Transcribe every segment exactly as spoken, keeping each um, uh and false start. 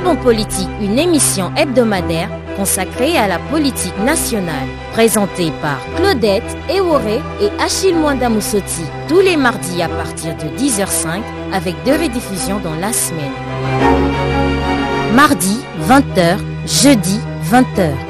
Gabon Politique, une émission hebdomadaire consacrée à la politique nationale, présentée par Claudette Eworé et Achille Mwanda Moussoti, tous les mardis à partir de dix heures cinq, avec deux rediffusions dans la semaine. Mardi, vingt heures, jeudi, vingt heures.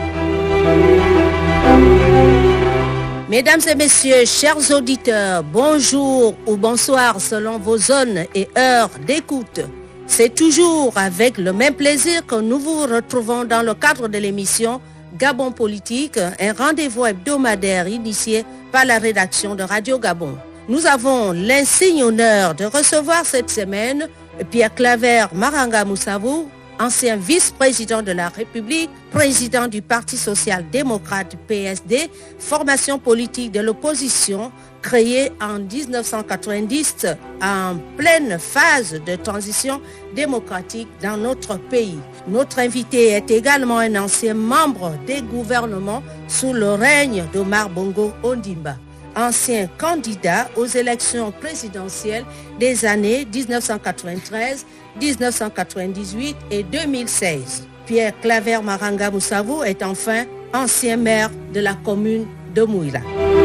Mesdames et messieurs, chers auditeurs, bonjour ou bonsoir selon vos zones et heures d'écoute. C'est toujours avec le même plaisir que nous vous retrouvons dans le cadre de l'émission Gabon Politique, un rendez-vous hebdomadaire initié par la rédaction de Radio Gabon. Nous avons l'insigne honneur de recevoir cette semaine Pierre Claver Maranga Moussavou, ancien vice-président de la République, président du Parti social-démocrate P S D, formation politique de l'opposition créée en dix-neuf cent quatre-vingt-dix en pleine phase de transition démocratique dans notre pays. Notre invité est également un ancien membre des gouvernements sous le règne d'Omar Bongo Ondimba, ancien candidat aux élections présidentielles des années dix-neuf cent quatre-vingt-treize, dix-neuf cent quatre-vingt-dix-huit et deux mille seize. Pierre Claver Maranga Moussavou est enfin ancien maire de la commune de Mouila.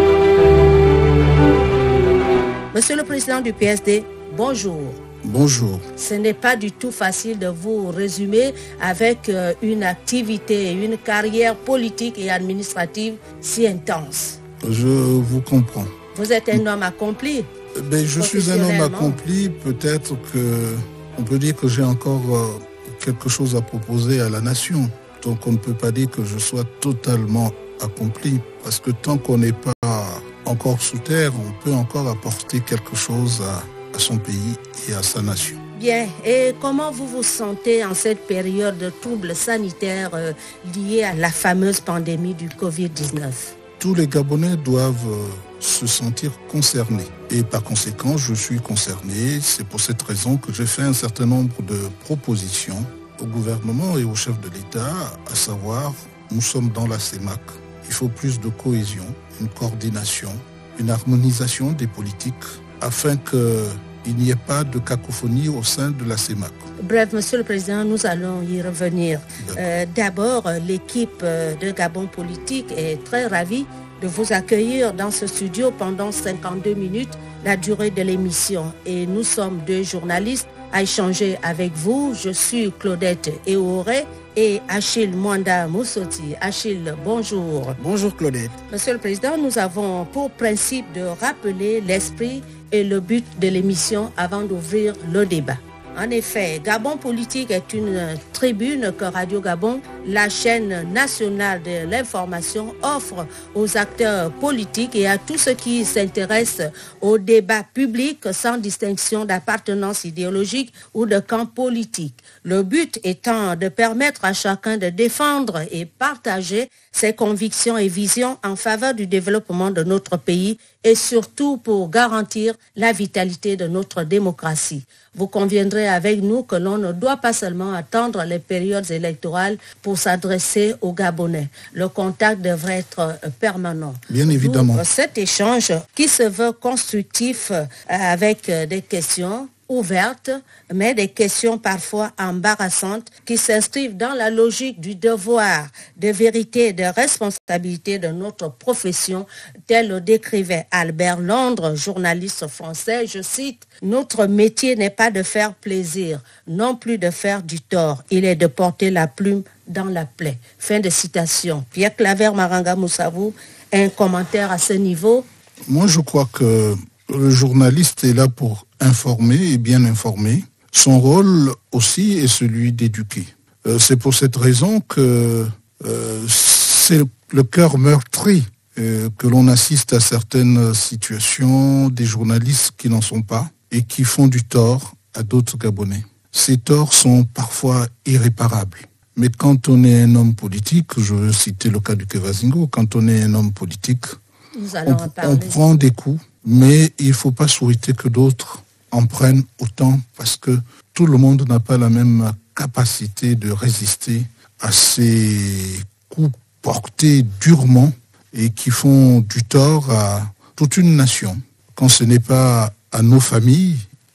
Monsieur le président du P S D, bonjour. Bonjour. Ce n'est pas du tout facile de vous résumer avec euh, une activité, une carrière politique et administrative si intense. Je vous comprends. Vous êtes un homme accompli. Ben, je suis un homme accompli. Peut-être que on peut dire que j'ai encore euh, quelque chose à proposer à la nation. Donc on ne peut pas dire que je sois totalement accompli. Parce que tant qu'on n'est pas encore sous terre, on peut encore apporter quelque chose à, à son pays et à sa nation. Bien. Et comment vous vous sentez en cette période de troubles sanitaires euh, liés à la fameuse pandémie du covid dix-neuf ? Tous les Gabonais doivent euh, se sentir concernés. Et par conséquent, je suis concerné. C'est pour cette raison que j'ai fait un certain nombre de propositions au gouvernement et au chef de l'État, à savoir, nous sommes dans la C E M A C. Il faut plus de cohésion, une coordination, une harmonisation des politiques afin qu'il n'y ait pas de cacophonie au sein de la C E M A C. Bref, Monsieur le Président, nous allons y revenir. Euh, d'abord, l'équipe de Gabon Politique est très ravie de vous accueillir dans ce studio pendant cinquante-deux minutes, la durée de l'émission. Et nous sommes deux journalistes à échanger avec vous. Je suis Claudette Eworé et Achille Mwanda Moussoti. Achille, bonjour. Bonjour Claudette. Monsieur le Président, nous avons pour principe de rappeler l'esprit et le but de l'émission avant d'ouvrir le débat. En effet, Gabon Politique est une tribune que Radio Gabon, la chaîne nationale de l'information, offre aux acteurs politiques et à tous ceux qui s'intéressent au débat public sans distinction d'appartenance idéologique ou de camp politique. Le but étant de permettre à chacun de défendre et partager ses convictions et visions en faveur du développement de notre pays et surtout pour garantir la vitalité de notre démocratie. Vous conviendrez avec nous que l'on ne doit pas seulement attendre les périodes électorales pour s'adresser aux Gabonais. Le contact devrait être permanent. Bien évidemment. D'où cet échange qui se veut constructif avec des questions ouvertes, mais des questions parfois embarrassantes qui s'inscrivent dans la logique du devoir, de vérité et de responsabilité de notre profession, tel le décrivait Albert Londres, journaliste français. Je cite, « Notre métier n'est pas de faire plaisir, non plus de faire du tort. Il est de porter la plume dans la plaie. » Fin de citation. Pierre Claver Maranga Moussavou, un commentaire à ce niveau? Moi, je crois que le journaliste est là pour informer et bien informer. Son rôle aussi est celui d'éduquer. Euh, c'est pour cette raison que euh, c'est le cœur meurtri euh, que l'on assiste à certaines situations des journalistes qui n'en sont pas et qui font du tort à d'autres Gabonais. Ces torts sont parfois irréparables. Mais quand on est un homme politique, je veux citer le cas du Kevazingo, quand on est un homme politique, on, on prend des coups, mais il ne faut pas souhaiter que d'autres en prennent autant parce que tout le monde n'a pas la même capacité de résister à ces coups portés durement et qui font du tort à toute une nation. Quand ce n'est pas à nos familles,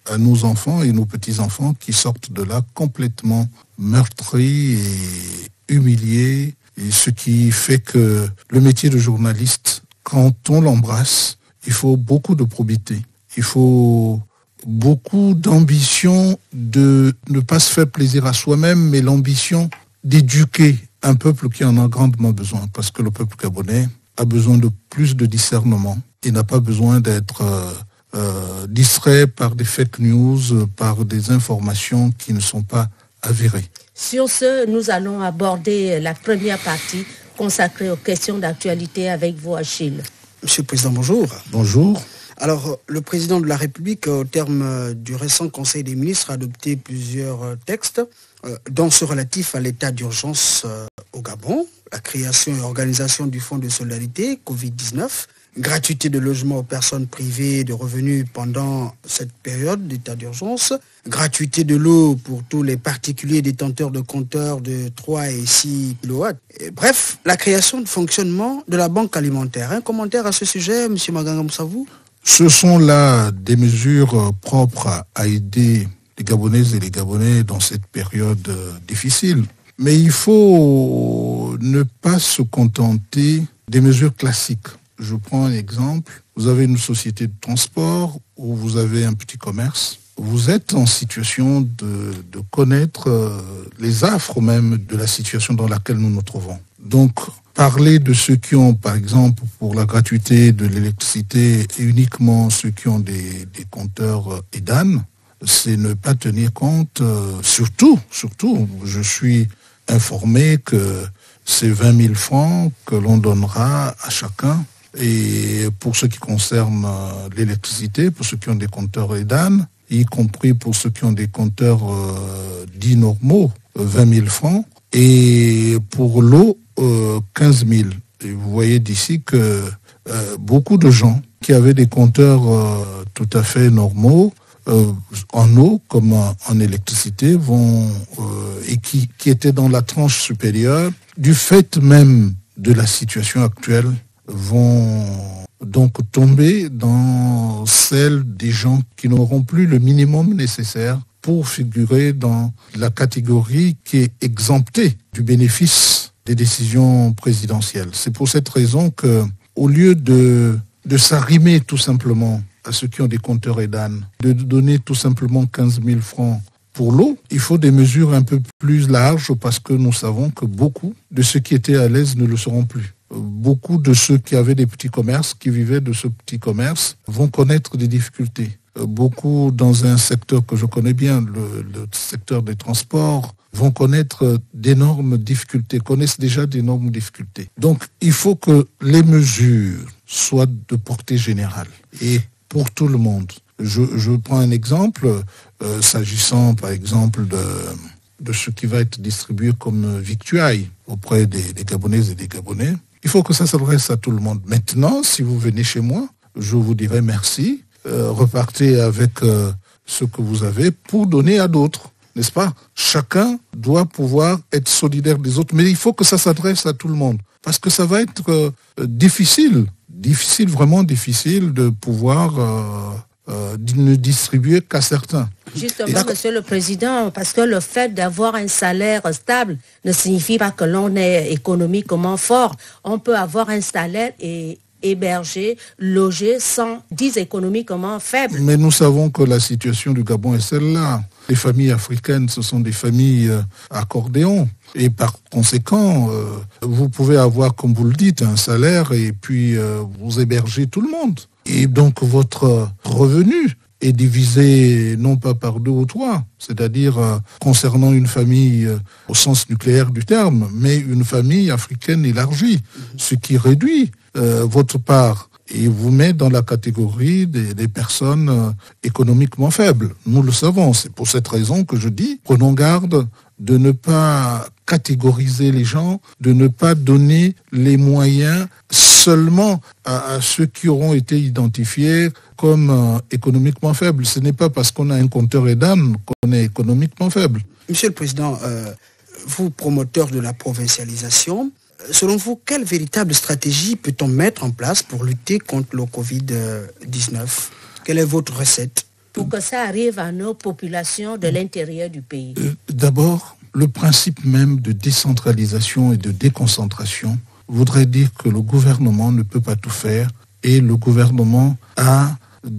à nos enfants et nos petits-enfants qui sortent de là complètement meurtris et humiliés. Et ce qui fait que le métier de journaliste, quand on l'embrasse, il faut beaucoup de probité. Il faut beaucoup d'ambition de ne pas se faire plaisir à soi-même, mais l'ambition d'éduquer un peuple qui en a grandement besoin. Parce que le peuple gabonais a besoin de plus de discernement. Il n'a pas besoin d'être euh, euh, distrait par des fake news, par des informations qui ne sont pas avérées. Sur ce, nous allons aborder la première partie consacrée aux questions d'actualité avec vous, Achille. Monsieur le Président, bonjour. Bonjour. Alors, le Président de la République, au terme du récent Conseil des ministres, a adopté plusieurs textes, euh, dont ceux relatifs à l'état d'urgence euh, au Gabon, la création et organisation du Fonds de solidarité covid dix-neuf, gratuité de logement aux personnes privées de revenus pendant cette période d'état d'urgence, gratuité de l'eau pour tous les particuliers détenteurs de compteurs de trois et six kilowatts. Et bref, la création de fonctionnement de la banque alimentaire. Un commentaire à ce sujet, M. Maganga Moussavou? Ce sont là des mesures propres à aider les Gabonaises et les Gabonais dans cette période difficile. Mais il faut ne pas se contenter des mesures classiques. Je prends un exemple. Vous avez une société de transport ou vous avez un petit commerce. Vous êtes en situation de, de connaître euh, les affres même de la situation dans laquelle nous nous trouvons. Donc, parler de ceux qui ont, par exemple, pour la gratuité de l'électricité, et uniquement ceux qui ont des, des compteurs euh, EDAN, c'est ne pas tenir compte, euh, surtout, surtout, je suis informé que c'est vingt mille francs que l'on donnera à chacun. Et pour ce qui concerne euh, l'électricité, pour ceux qui ont des compteurs EDAN, y compris pour ceux qui ont des compteurs euh, dits normaux, euh, vingt mille francs, et pour l'eau, euh, quinze mille. Et vous voyez d'ici que euh, beaucoup de gens qui avaient des compteurs euh, tout à fait normaux, euh, en eau comme en, en électricité, vont euh, et qui, qui étaient dans la tranche supérieure, du fait même de la situation actuelle, vont donc tomber dans celle des gens qui n'auront plus le minimum nécessaire pour figurer dans la catégorie qui est exemptée du bénéfice des décisions présidentielles. C'est pour cette raison que, au lieu de, de s'arrimer tout simplement à ceux qui ont des compteurs EDAN, de donner tout simplement quinze mille francs pour l'eau, il faut des mesures un peu plus larges parce que nous savons que beaucoup de ceux qui étaient à l'aise ne le seront plus. Beaucoup de ceux qui avaient des petits commerces, qui vivaient de ce petit commerce, vont connaître des difficultés. Beaucoup dans un secteur que je connais bien, le, le secteur des transports, vont connaître d'énormes difficultés, connaissent déjà d'énormes difficultés. Donc il faut que les mesures soient de portée générale et pour tout le monde. Je, je prends un exemple, euh, s'agissant par exemple de, de ce qui va être distribué comme victuailles auprès des, des Gabonaises et des Gabonais. Il faut que ça s'adresse à tout le monde. Maintenant, si vous venez chez moi, je vous dirai merci. Euh, repartez avec euh, ce que vous avez pour donner à d'autres, n'est-ce pas? Chacun doit pouvoir être solidaire des autres, mais il faut que ça s'adresse à tout le monde. Parce que ça va être euh, difficile, difficile, vraiment difficile de pouvoir euh, euh, ne distribuer qu'à certains. Justement, Monsieur le Président, parce que le fait d'avoir un salaire stable ne signifie pas que l'on est économiquement fort. On peut avoir un salaire et héberger, loger sans dix économiquement faible. Mais nous savons que la situation du Gabon est celle-là. Les familles africaines, ce sont des familles euh, accordéons. Et par conséquent, euh, vous pouvez avoir, comme vous le dites, un salaire et puis euh, vous hébergez tout le monde. Et donc votre revenu est divisé non pas par deux ou trois, c'est-à-dire euh, concernant une famille euh, au sens nucléaire du terme, mais une famille africaine élargie, ce qui réduit euh, votre part et vous met dans la catégorie des, des personnes euh, économiquement faibles. Nous le savons, c'est pour cette raison que je dis, prenons garde de ne pas catégoriser les gens, de ne pas donner les moyens seulement à, à ceux qui auront été identifiés comme euh, économiquement faibles. Ce n'est pas parce qu'on a un compteur EDAN qu'on est économiquement faible. Monsieur le Président, euh, vous, promoteur de la provincialisation, selon vous, quelle véritable stratégie peut-on mettre en place pour lutter contre le covid dix-neuf? Quelle est votre recette? pour que ça arrive à nos populations de l'intérieur du pays? euh, D'abord, le principe même de décentralisation et de déconcentration voudrait dire que le gouvernement ne peut pas tout faire et le gouvernement a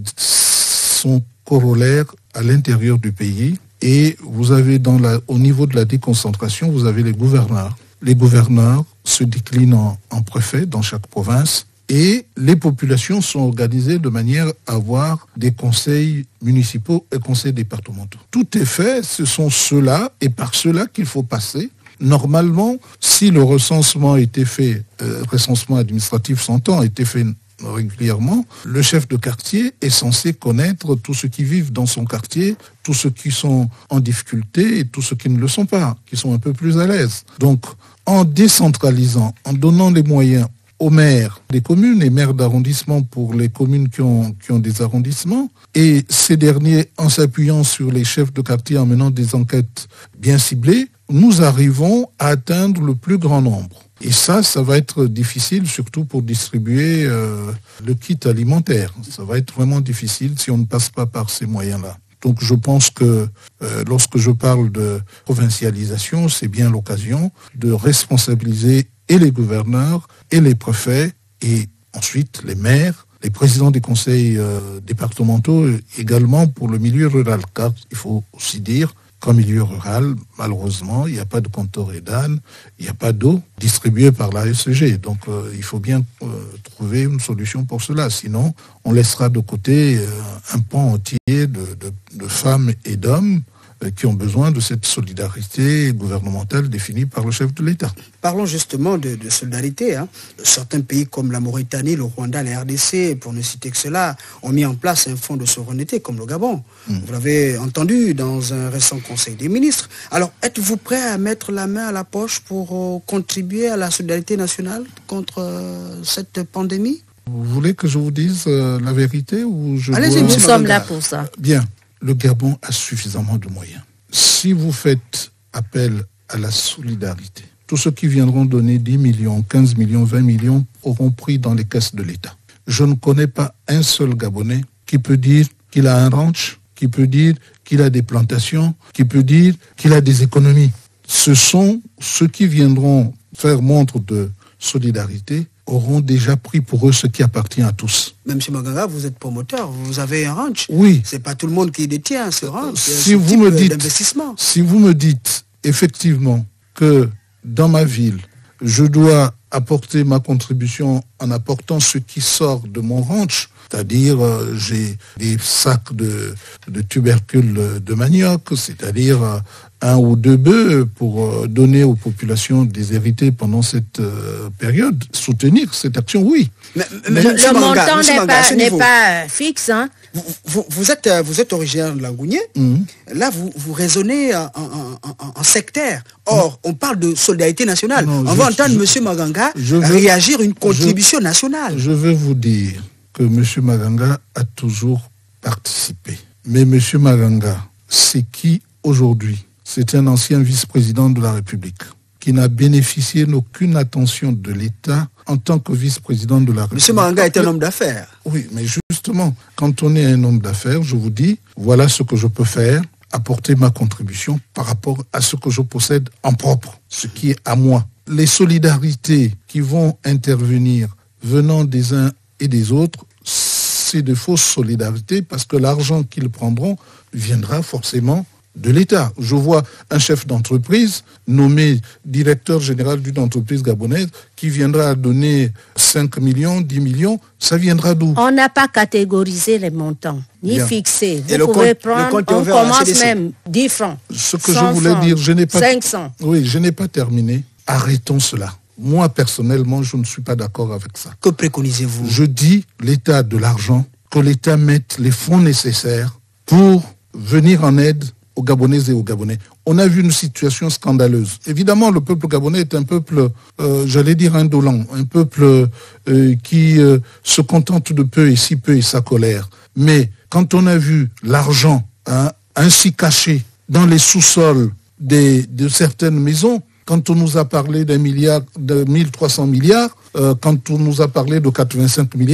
son corollaire à l'intérieur du pays. Et vous avez dans la, au niveau de la déconcentration, vous avez les gouverneurs. Les gouverneurs se déclinent en, en préfets dans chaque province et les populations sont organisées de manière à avoir des conseils municipaux et conseils départementaux. Tout est fait, ce sont ceux-là et par ceux-là qu'il faut passer. Normalement, si le recensement était fait, euh, recensement administratif s'entend, était fait régulièrement, le chef de quartier est censé connaître tous ceux qui vivent dans son quartier, tous ceux qui sont en difficulté et tous ceux qui ne le sont pas, qui sont un peu plus à l'aise. Donc, en décentralisant, en donnant les moyens aux maires des communes et maires d'arrondissement pour les communes qui ont, qui ont des arrondissements, et ces derniers, en s'appuyant sur les chefs de quartier, en menant des enquêtes bien ciblées, nous arrivons à atteindre le plus grand nombre. Et ça, ça va être difficile, surtout pour distribuer euh, le kit alimentaire. Ça va être vraiment difficile si on ne passe pas par ces moyens-là. Donc je pense que euh, lorsque je parle de provincialisation, c'est bien l'occasion de responsabiliser et les gouverneurs et les préfets et ensuite les maires, les présidents des conseils euh, départementaux également pour le milieu rural. Car il faut aussi dire qu'en milieu rural, malheureusement, il n'y a pas de compteur et d'âne, il n'y a pas d'eau distribuée par la S E G. Donc euh, il faut bien euh, trouver une solution pour cela. Sinon, on laissera de côté euh, un pan entier de, de, de femmes et d'hommes euh, qui ont besoin de cette solidarité gouvernementale définie par le chef de l'État. Parlons justement de, de solidarité. Hein. Certains pays comme la Mauritanie, le Rwanda, la R D C, pour ne citer que cela, ont mis en place un fonds de souveraineté comme le Gabon. Mmh. Vous l'avez entendu dans un récent conseil des ministres. Alors, êtes-vous prêt à mettre la main à la poche pour euh, contribuer à la solidarité nationale contre euh, cette pandémie? Vous voulez que je vous dise euh, la vérité ou je Allez-y, dois... nous sommes là pour ça. Bien, le Gabon a suffisamment de moyens. Si vous faites appel à la solidarité, tous ceux qui viendront donner dix millions, quinze millions, vingt millions auront pris dans les caisses de l'État. Je ne connais pas un seul Gabonais qui peut dire qu'il a un ranch, qui peut dire qu'il a des plantations, qui peut dire qu'il a des économies. Ce sont ceux qui viendront faire montre de solidarité auront déjà pris pour eux ce qui appartient à tous. Même M. Maganga, vous êtes promoteur, vous avez un ranch. Oui. C'est pas tout le monde qui détient ce ranch. Si vous me dites, si vous me dites effectivement que dans ma ville, je dois apporter ma contribution en apportant ce qui sort de mon ranch, c'est-à-dire euh, j'ai des sacs de, de tubercules de manioc, c'est-à-dire euh, un ou deux bœufs pour euh, donner aux populations déshéritées pendant cette euh, période, soutenir cette action, oui. Mais, mais, le le Manga, montant n'est pas, n'est pas fixe, hein. Vous, vous, vous, êtes, vous êtes originaire de Langounier. Mm-hmm. Là, vous, vous raisonnez en, en, en, en sectaire. Or, mm-hmm. on parle de solidarité nationale. Non, on je, va entendre M. Maganga veux, réagir à une contribution je, nationale. Je veux vous dire que M. Maganga a toujours participé. Mais M. Maganga, c'est qui aujourd'hui? C'est un ancien vice-président de la République qui n'a bénéficié d'aucune attention de l'État en tant que vice-président de la République. M. Maganga est un homme d'affaires. Oui, mais justement, quand on est un homme d'affaires, je vous dis, voilà ce que je peux faire, apporter ma contribution par rapport à ce que je possède en propre, ce qui est à moi. Les solidarités qui vont intervenir venant des uns et des autres, c'est de fausses solidarités parce que l'argent qu'ils prendront viendra forcément de l'État. Je vois un chef d'entreprise nommé directeur général d'une entreprise gabonaise qui viendra donner cinq millions, dix millions, ça viendra d'où? On n'a pas catégorisé les montants, ni Bien. fixé. Vous Et pouvez compte, prendre, on commence même dix francs. Ce que je voulais francs, dire, je n'ai pas... cinq cents. Oui, je n'ai pas terminé. Arrêtons cela. Moi, personnellement, je ne suis pas d'accord avec ça. Que préconisez-vous? Je dis l'État de l'argent, que l'État mette les fonds nécessaires pour venir en aide aux Gabonaises et aux Gabonais. On a vu une situation scandaleuse. Évidemment, le peuple gabonais est un peuple, euh, j'allais dire indolent, un peuple euh, qui euh, se contente de peu et si peu et sa colère. Mais quand on a vu l'argent hein, ainsi caché dans les sous-sols des, de certaines maisons, quand on nous a parlé d'un milliard, de mille trois cents milliards, euh, quand on nous a parlé de quatre-vingt-cinq milliards,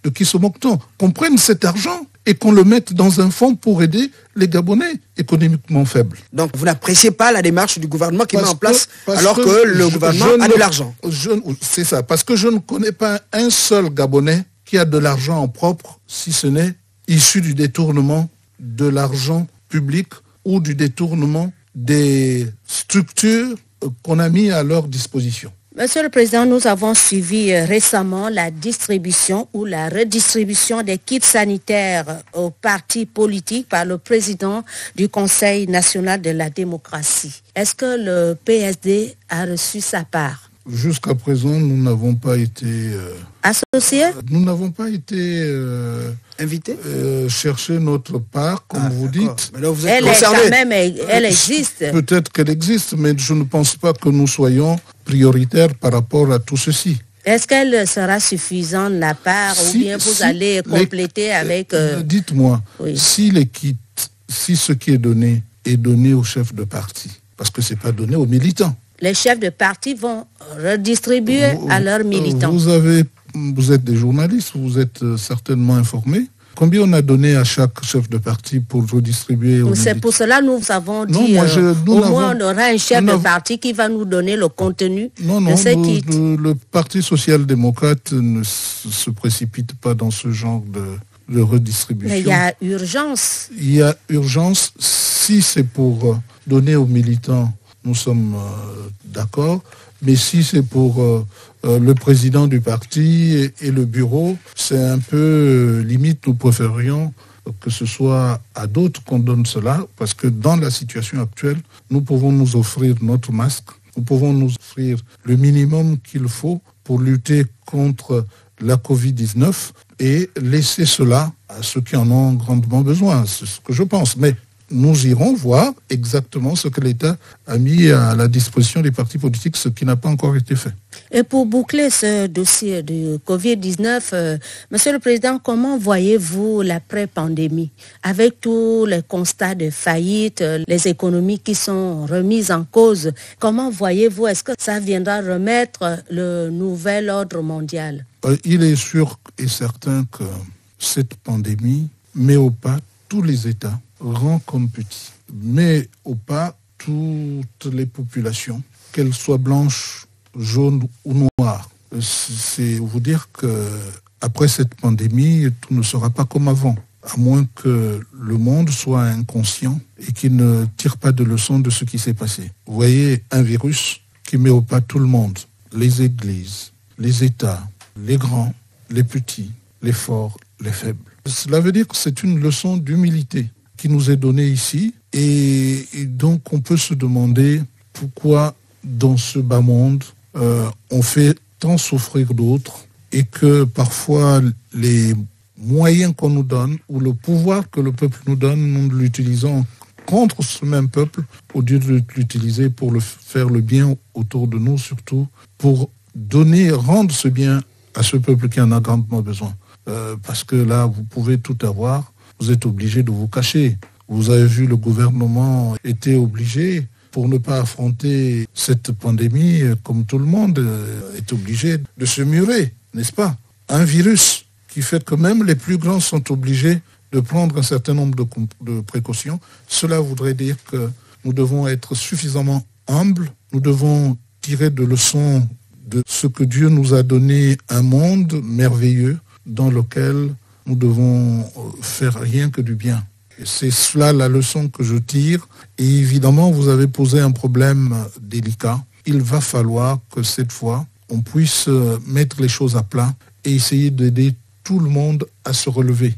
De qui se moque-t-on? Qu'on prenne cet argent et qu'on le mette dans un fonds pour aider les Gabonais économiquement faibles. Donc vous n'appréciez pas la démarche du gouvernement qui parce met en place que, alors que, que le je, gouvernement je a ne, de l'argent. C'est ça, parce que je ne connais pas un seul Gabonais qui a de l'argent en propre, si ce n'est issu du détournement de l'argent public ou du détournement des structures qu'on a mis à leur disposition. Monsieur le Président, nous avons suivi récemment la distribution ou la redistribution des kits sanitaires aux partis politiques par le président du Conseil national de la démocratie. Est-ce que le P S D a reçu sa part? Jusqu'à présent, nous n'avons pas été... Euh, Associés? Nous n'avons pas été... Euh, Invités euh, chercher notre part, comme ah, vous dites. Mais là, vous êtes elle concerné. Est quand même, elle existe. Peut-être qu'elle existe, mais je ne pense pas que nous soyons prioritaires par rapport à tout ceci. Est-ce qu'elle sera suffisante, la part, si, ou bien vous si allez compléter les, avec... Euh... Dites-moi, oui. si les kits, si ce qui est donné est donné aux chefs de parti, parce que ce n'est pas donné aux militants. Les chefs de parti vont redistribuer vous, à leurs militants. Vous, avez, vous êtes des journalistes, vous êtes certainement informés. Combien on a donné à chaque chef de parti pour redistribuer aux C'est pour cela que nous avons dit, non, moi je, euh, nous au moins on aura un chef de parti qui va nous donner le contenu non, non, de ces nous, kits. Nous, le Parti social-démocrate ne se précipite pas dans ce genre de, de redistribution. Mais il y a urgence. Il y a urgence. Si c'est pour donner aux militants, nous sommes euh, d'accord. Mais si c'est pour euh, euh, le président du parti et, et le bureau, c'est un peu euh, limite. Nous préférions que ce soit à d'autres qu'on donne cela, parce que dans la situation actuelle, nous pouvons nous offrir notre masque, nous pouvons nous offrir le minimum qu'il faut pour lutter contre la covid dix-neuf et laisser cela à ceux qui en ont grandement besoin. C'est ce que je pense. Mais nous irons voir exactement ce que l'État a mis à la disposition des partis politiques, ce qui n'a pas encore été fait. Et pour boucler ce dossier de covid dix-neuf, euh, Monsieur le Président, comment voyez-vous l'après-pandémie? Avec tous les constats de faillite, les économies qui sont remises en cause, comment voyez-vous, est-ce que ça viendra remettre le nouvel ordre mondial? euh, Il est sûr et certain que cette pandémie met au pas tous les États, grands comme petits, met au pas toutes les populations, qu'elles soient blanches, jaunes ou noires. C'est vous dire qu'après cette pandémie, tout ne sera pas comme avant, à moins que le monde soit inconscient et qu'il ne tire pas de leçons de ce qui s'est passé. Vous voyez un virus qui met au pas tout le monde, les églises, les États, les grands, les petits, les forts, les faibles. Cela veut dire que c'est une leçon d'humilité qui nous est donnée ici et, et donc on peut se demander pourquoi dans ce bas monde euh, on fait tant souffrir d'autres et que parfois les moyens qu'on nous donne ou le pouvoir que le peuple nous donne, nous l'utilisons contre ce même peuple au lieu de l'utiliser pour le faire le bien autour de nous, surtout pour donner, rendre ce bien à ce peuple qui en a grandement besoin. Euh, parce que là, vous pouvez tout avoir, vous êtes obligé de vous cacher. Vous avez vu, le gouvernement était obligé, pour ne pas affronter cette pandémie, comme tout le monde euh, est obligé de se murer, n'est-ce pas? Un virus qui fait que même les plus grands sont obligés de prendre un certain nombre de, de précautions. Cela voudrait dire que nous devons être suffisamment humbles, nous devons tirer de leçons de ce que Dieu nous a donné, un monde merveilleux, dans lequel nous devons faire rien que du bien. Et c'est cela la leçon que je tire. Et évidemment, vous avez posé un problème délicat. Il va falloir que cette fois, on puisse mettre les choses à plat et essayer d'aider tout le monde à se relever.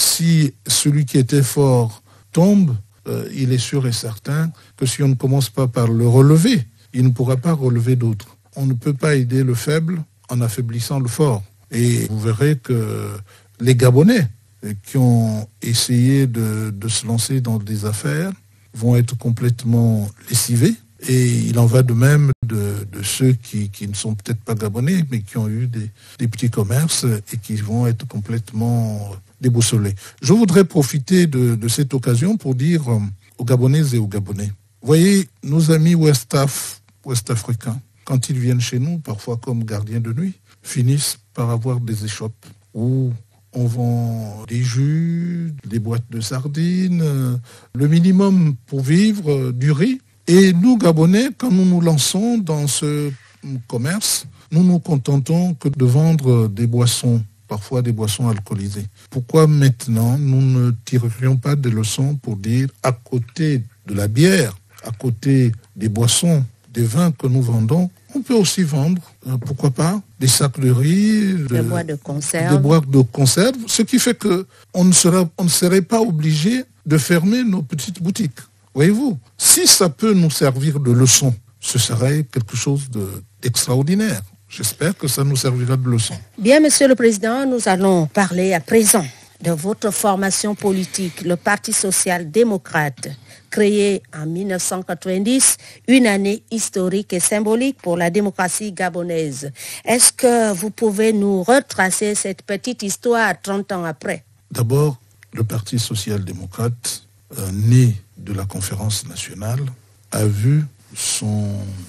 Si celui qui était fort tombe, euh, il est sûr et certain que si on ne commence pas par le relever, il ne pourra pas relever d'autres. On ne peut pas aider le faible en affaiblissant le fort. Et vous verrez que les Gabonais qui ont essayé de, de se lancer dans des affaires vont être complètement lessivés. Et il en va de même de, de ceux qui, qui ne sont peut-être pas Gabonais, mais qui ont eu des, des petits commerces et qui vont être complètement déboussolés. Je voudrais profiter de, de cette occasion pour dire aux Gabonaises et aux Gabonais, voyez, nos amis Ouest-Af, Ouest-Africains, quand ils viennent chez nous, parfois comme gardiens de nuit, finissent par avoir des échoppes ou on vend des jus, des boîtes de sardines, euh, le minimum pour vivre, euh, du riz. Et nous, Gabonais, quand nous nous lançons dans ce commerce, nous nous contentons que de vendre des boissons, parfois des boissons alcoolisées. Pourquoi maintenant nous ne tirerions pas des leçons pour dire, à côté de la bière, à côté des boissons, des vins que nous vendons, on peut aussi vendre, euh, pourquoi pas, des sacs de riz, de, des boîtes de conserve. Des boîtes de conserve, ce qui fait qu'on ne sera, on ne serait pas obligé de fermer nos petites boutiques. Voyez-vous, si ça peut nous servir de leçon, ce serait quelque chose de, d'extraordinaire. J'espère que ça nous servira de leçon. Bien, Monsieur le Président, nous allons parler à présent de votre formation politique, le Parti social-démocrate, créé en dix-neuf cent quatre-vingt-dix, une année historique et symbolique pour la démocratie gabonaise. Est-ce que vous pouvez nous retracer cette petite histoire trente ans après? D'abord, le Parti social-démocrate, euh, né de la conférence nationale, a vu son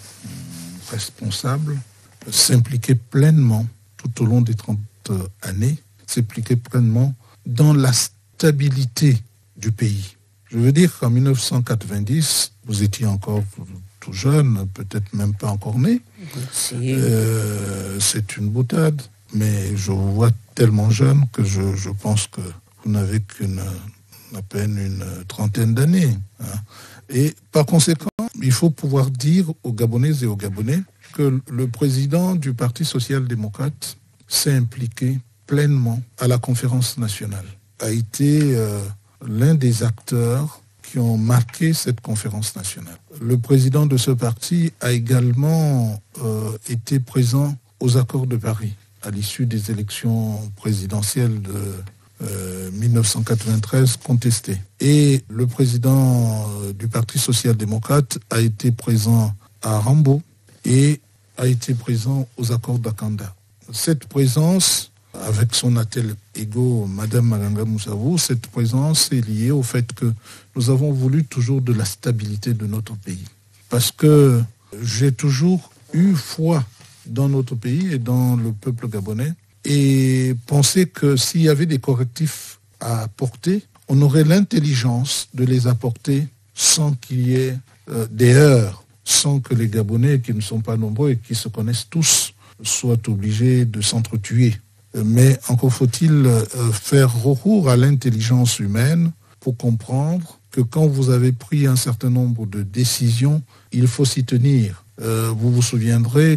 responsable s'impliquer pleinement tout au long des trente années, s'impliquer pleinement dans la stabilité du pays. Je veux dire qu'en dix-neuf cent quatre-vingt-dix, vous étiez encore tout jeune, peut-être même pas encore né. Euh, c'est une boutade, mais je vous vois tellement jeune que je, je pense que vous n'avez qu'une à peine une trentaine d'années. Hein. Et par conséquent, il faut pouvoir dire aux Gabonaises et aux Gabonais que le président du Parti social-démocrate s'est impliqué pleinement à la conférence nationale, a été euh, l'un des acteurs qui ont marqué cette conférence nationale. Le président de ce parti a également euh, été présent aux accords de Paris à l'issue des élections présidentielles de euh, dix-neuf cent quatre-vingt-treize contestées. Et le président euh, du Parti social-démocrate a été présent à Rambo et a été présent aux accords d'Akanda. Cette présence, avec son attel égo, Madame Malanga Moussavou, cette présence est liée au fait que nous avons voulu toujours de la stabilité de notre pays. Parce que j'ai toujours eu foi dans notre pays et dans le peuple gabonais et pensé que s'il y avait des correctifs à apporter, on aurait l'intelligence de les apporter sans qu'il y ait euh, des heurts, sans que les Gabonais, qui ne sont pas nombreux et qui se connaissent tous, soient obligés de s'entretuer. Mais encore faut-il euh, faire recours à l'intelligence humaine pour comprendre que quand vous avez pris un certain nombre de décisions, il faut s'y tenir. Euh, vous vous souviendrez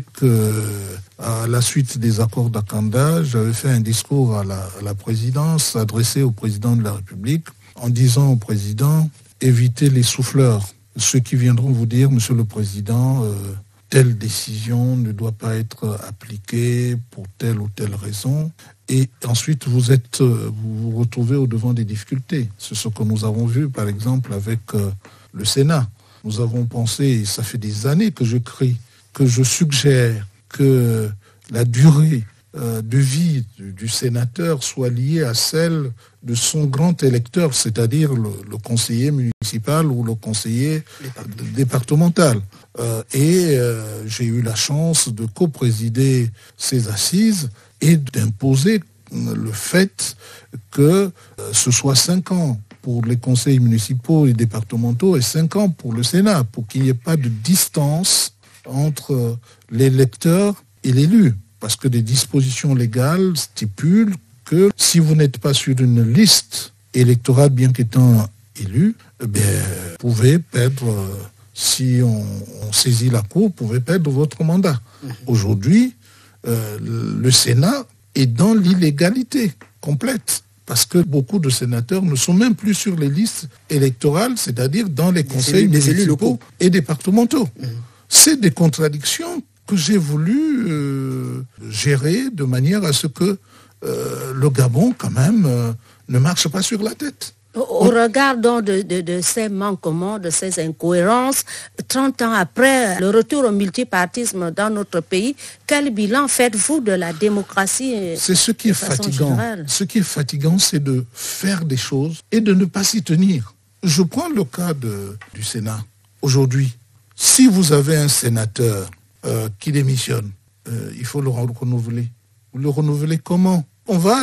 qu'à la suite des accords d'Akanda, j'avais fait un discours à la, à la présidence adressé au président de la République en disant au président, évitez les souffleurs, ceux qui viendront vous dire, monsieur le président, euh, telle décision ne doit pas être appliquée pour telle ou telle raison. Et ensuite, vous êtes, vous vous retrouvez au devant des difficultés. C'est ce que nous avons vu, par exemple, avec euh, le Sénat. Nous avons pensé, et ça fait des années que je crie, que je suggère que la durée euh, de vie du, du sénateur soit liée à celle de son grand électeur, c'est-à-dire le, le conseiller municipal ou le conseiller départemental. Euh, et euh, j'ai eu la chance de coprésider ces assises et d'imposer le fait que euh, ce soit cinq ans pour les conseils municipaux et départementaux et cinq ans pour le Sénat, pour qu'il n'y ait pas de distance entre l'électeur et l'élu. Parce que des dispositions légales stipulent que si vous n'êtes pas sur une liste électorale, bien qu'étant élu, eh bien, vous pouvez perdre, euh, si on, on saisit la Cour, vous pouvez perdre votre mandat. Mmh. Aujourd'hui, euh, le Sénat est dans l'illégalité complète. Parce que beaucoup de sénateurs ne sont même plus sur les listes électorales, c'est-à-dire dans les, les conseils élus, municipaux et départementaux. Mmh. C'est des contradictions que j'ai voulu euh, gérer de manière à ce que euh, le Gabon, quand même, euh, ne marche pas sur la tête. Au, au regard donc de, de, de ces manquements, de ces incohérences, trente ans après le retour au multipartisme dans notre pays, quel bilan faites-vous de la démocratie? C'est ce qui est fatigant. Générale. Ce qui est fatigant, c'est de faire des choses et de ne pas s'y tenir. Je prends le cas de, du Sénat. Aujourd'hui, si vous avez un sénateur euh, qui démissionne, euh, il faut le renouveler. Vous le renouvelez comment? On va aller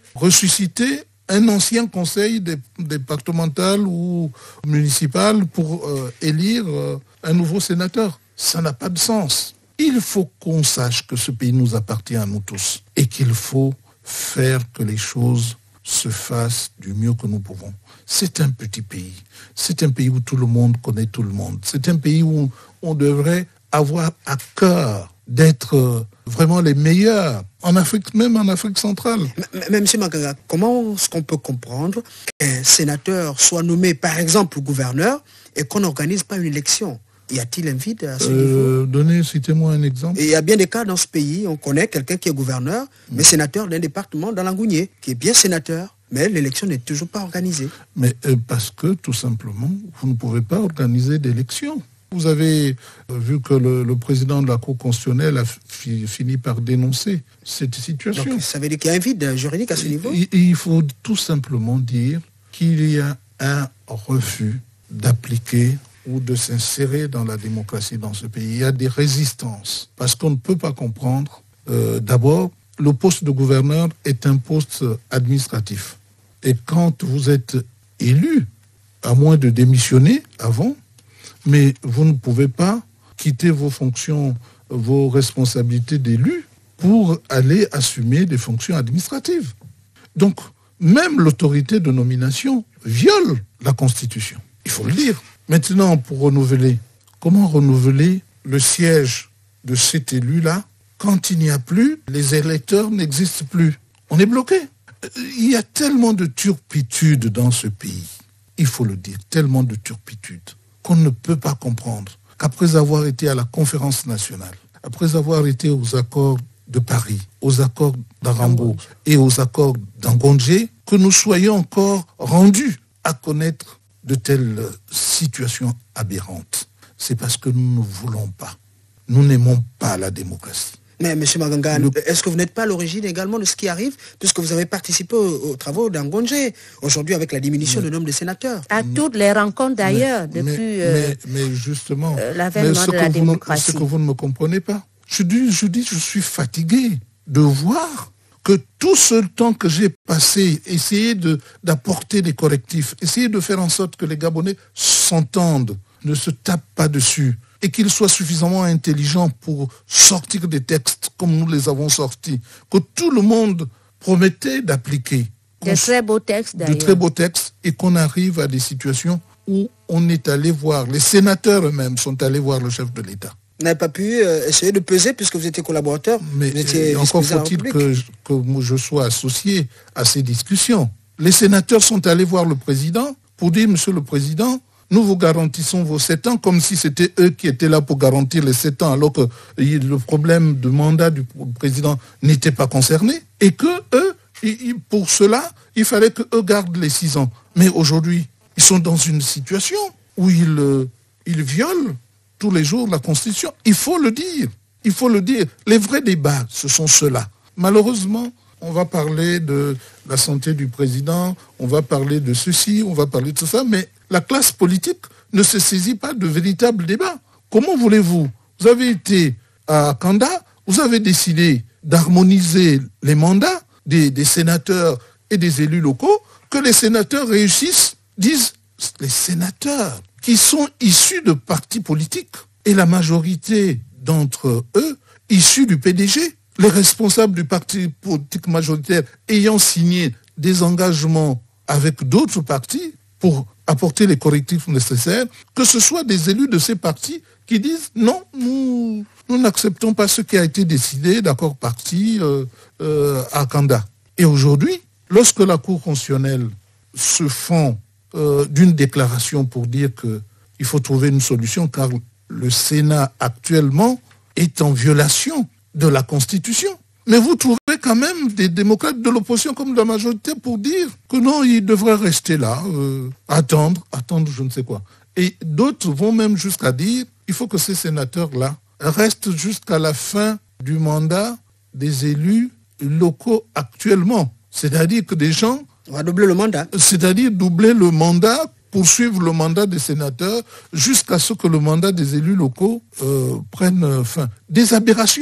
ressusciter un ancien conseil dé- départemental ou municipal pour euh, élire euh, un nouveau sénateur. Ça n'a pas de sens. Il faut qu'on sache que ce pays nous appartient à nous tous et qu'il faut faire que les choses se fassent du mieux que nous pouvons. C'est un petit pays. C'est un pays où tout le monde connaît tout le monde. C'est un pays où on devrait avoir à cœur d'être euh, vraiment les meilleurs, en Afrique, même en Afrique centrale. Mais, mais M. Maganga, comment est-ce qu'on peut comprendre qu'un sénateur soit nommé, par exemple, gouverneur et qu'on n'organise pas une élection? Y a-t-il un vide à ce euh, niveau? Donnez, citez-moi un exemple. Et il y a bien des cas dans ce pays, on connaît quelqu'un qui est gouverneur, mmh. mais sénateur d'un département dans l'Angounier, qui est bien sénateur, mais l'élection n'est toujours pas organisée. Mais euh, parce que, tout simplement, vous ne pouvez pas organiser d'élection. Vous avez euh, vu que le, le président de la Cour constitutionnelle a fi- fini par dénoncer cette situation. Donc, ça veut dire qu'il y a un vide juridique à ce niveau? Il, il faut tout simplement dire qu'il y a un refus d'appliquer ou de s'insérer dans la démocratie dans ce pays. Il y a des résistances, parce qu'on ne peut pas comprendre. Euh, d'abord, le poste de gouverneur est un poste administratif. Et quand vous êtes élu, à moins de démissionner avant, mais vous ne pouvez pas quitter vos fonctions, vos responsabilités d'élu pour aller assumer des fonctions administratives. Donc, même l'autorité de nomination viole la Constitution. Il faut le dire. Maintenant, pour renouveler, comment renouveler le siège de cet élu-là quand il n'y a plus, les électeurs n'existent plus? On est bloqué. Il y a tellement de turpitude dans ce pays, il faut le dire, tellement de turpitude, qu'on ne peut pas comprendre qu'après avoir été à la conférence nationale, après avoir été aux accords de Paris, aux accords d'Arambo et aux accords d'Angondje, que nous soyons encore rendus à connaître de telles situations aberrantes. C'est parce que nous ne voulons pas. Nous n'aimons pas la démocratie. Mais M. Maganga, Le... est-ce que vous n'êtes pas à l'origine également de ce qui arrive, puisque vous avez participé aux, aux travaux d'Angondje, aujourd'hui avec la diminution du nombre de sénateurs? À toutes les rencontres d'ailleurs, mais, depuis mais, euh, mais, mais justement, euh, l'avènement de la vous démocratie. Ne, ce que vous ne me comprenez pas. Je dis, je dis, je suis fatigué de voir que tout ce temps que j'ai passé, essayer de, d'apporter des correctifs, essayer de faire en sorte que les Gabonais s'entendent, ne se tapent pas dessus, et qu'ils soient suffisamment intelligents pour sortir des textes comme nous les avons sortis, que tout le monde promettait d'appliquer. De très beaux textes d'ailleurs. De très beaux textes, et qu'on arrive à des situations où on est allé voir, les sénateurs eux-mêmes sont allés voir le chef de l'État. Vous n'avez pas pu euh, essayer de peser, puisque vous étiez collaborateur, mais vous étiez encore faut-il que je, que je sois associé à ces discussions. Les sénateurs sont allés voir le président pour dire, Monsieur le Président, nous vous garantissons vos sept ans, comme si c'était eux qui étaient là pour garantir les sept ans, alors que le problème de mandat du président n'était pas concerné, et que eux, pour cela, il fallait qu'eux gardent les six ans. Mais aujourd'hui, ils sont dans une situation où ils, ils violent tous les jours la Constitution. Il faut le dire. Il faut le dire. Les vrais débats, ce sont ceux-là. Malheureusement, on va parler de la santé du président, on va parler de ceci, on va parler de tout ça, mais la classe politique ne se saisit pas de véritables débats. Comment voulez-vous? Vous avez été à Kanda, vous avez décidé d'harmoniser les mandats des, des sénateurs et des élus locaux, que les sénateurs réussissent, disent les sénateurs qui sont issus de partis politiques, et la majorité d'entre eux issus du P D G, les responsables du parti politique majoritaire ayant signé des engagements avec d'autres partis pour apporter les correctifs nécessaires, que ce soit des élus de ces partis qui disent non, nous, nous n'acceptons pas ce qui a été décidé d'accord parti euh, euh, à Kanda. Et aujourd'hui, lorsque la Cour constitutionnelle se fend euh, d'une déclaration pour dire qu'il faut trouver une solution, car le Sénat actuellement est en violation de la Constitution. Mais vous trouvez quand même des démocrates de l'opposition comme de la majorité pour dire que non, ils devraient rester là, euh, attendre, attendre je ne sais quoi. Et d'autres vont même jusqu'à dire qu'il faut que ces sénateurs-là restent jusqu'à la fin du mandat des élus locaux actuellement. C'est-à-dire que des gens... On va doubler le mandat. C'est-à-dire doubler le mandat, poursuivre le mandat des sénateurs jusqu'à ce que le mandat des élus locaux euh, prenne fin. Des aberrations.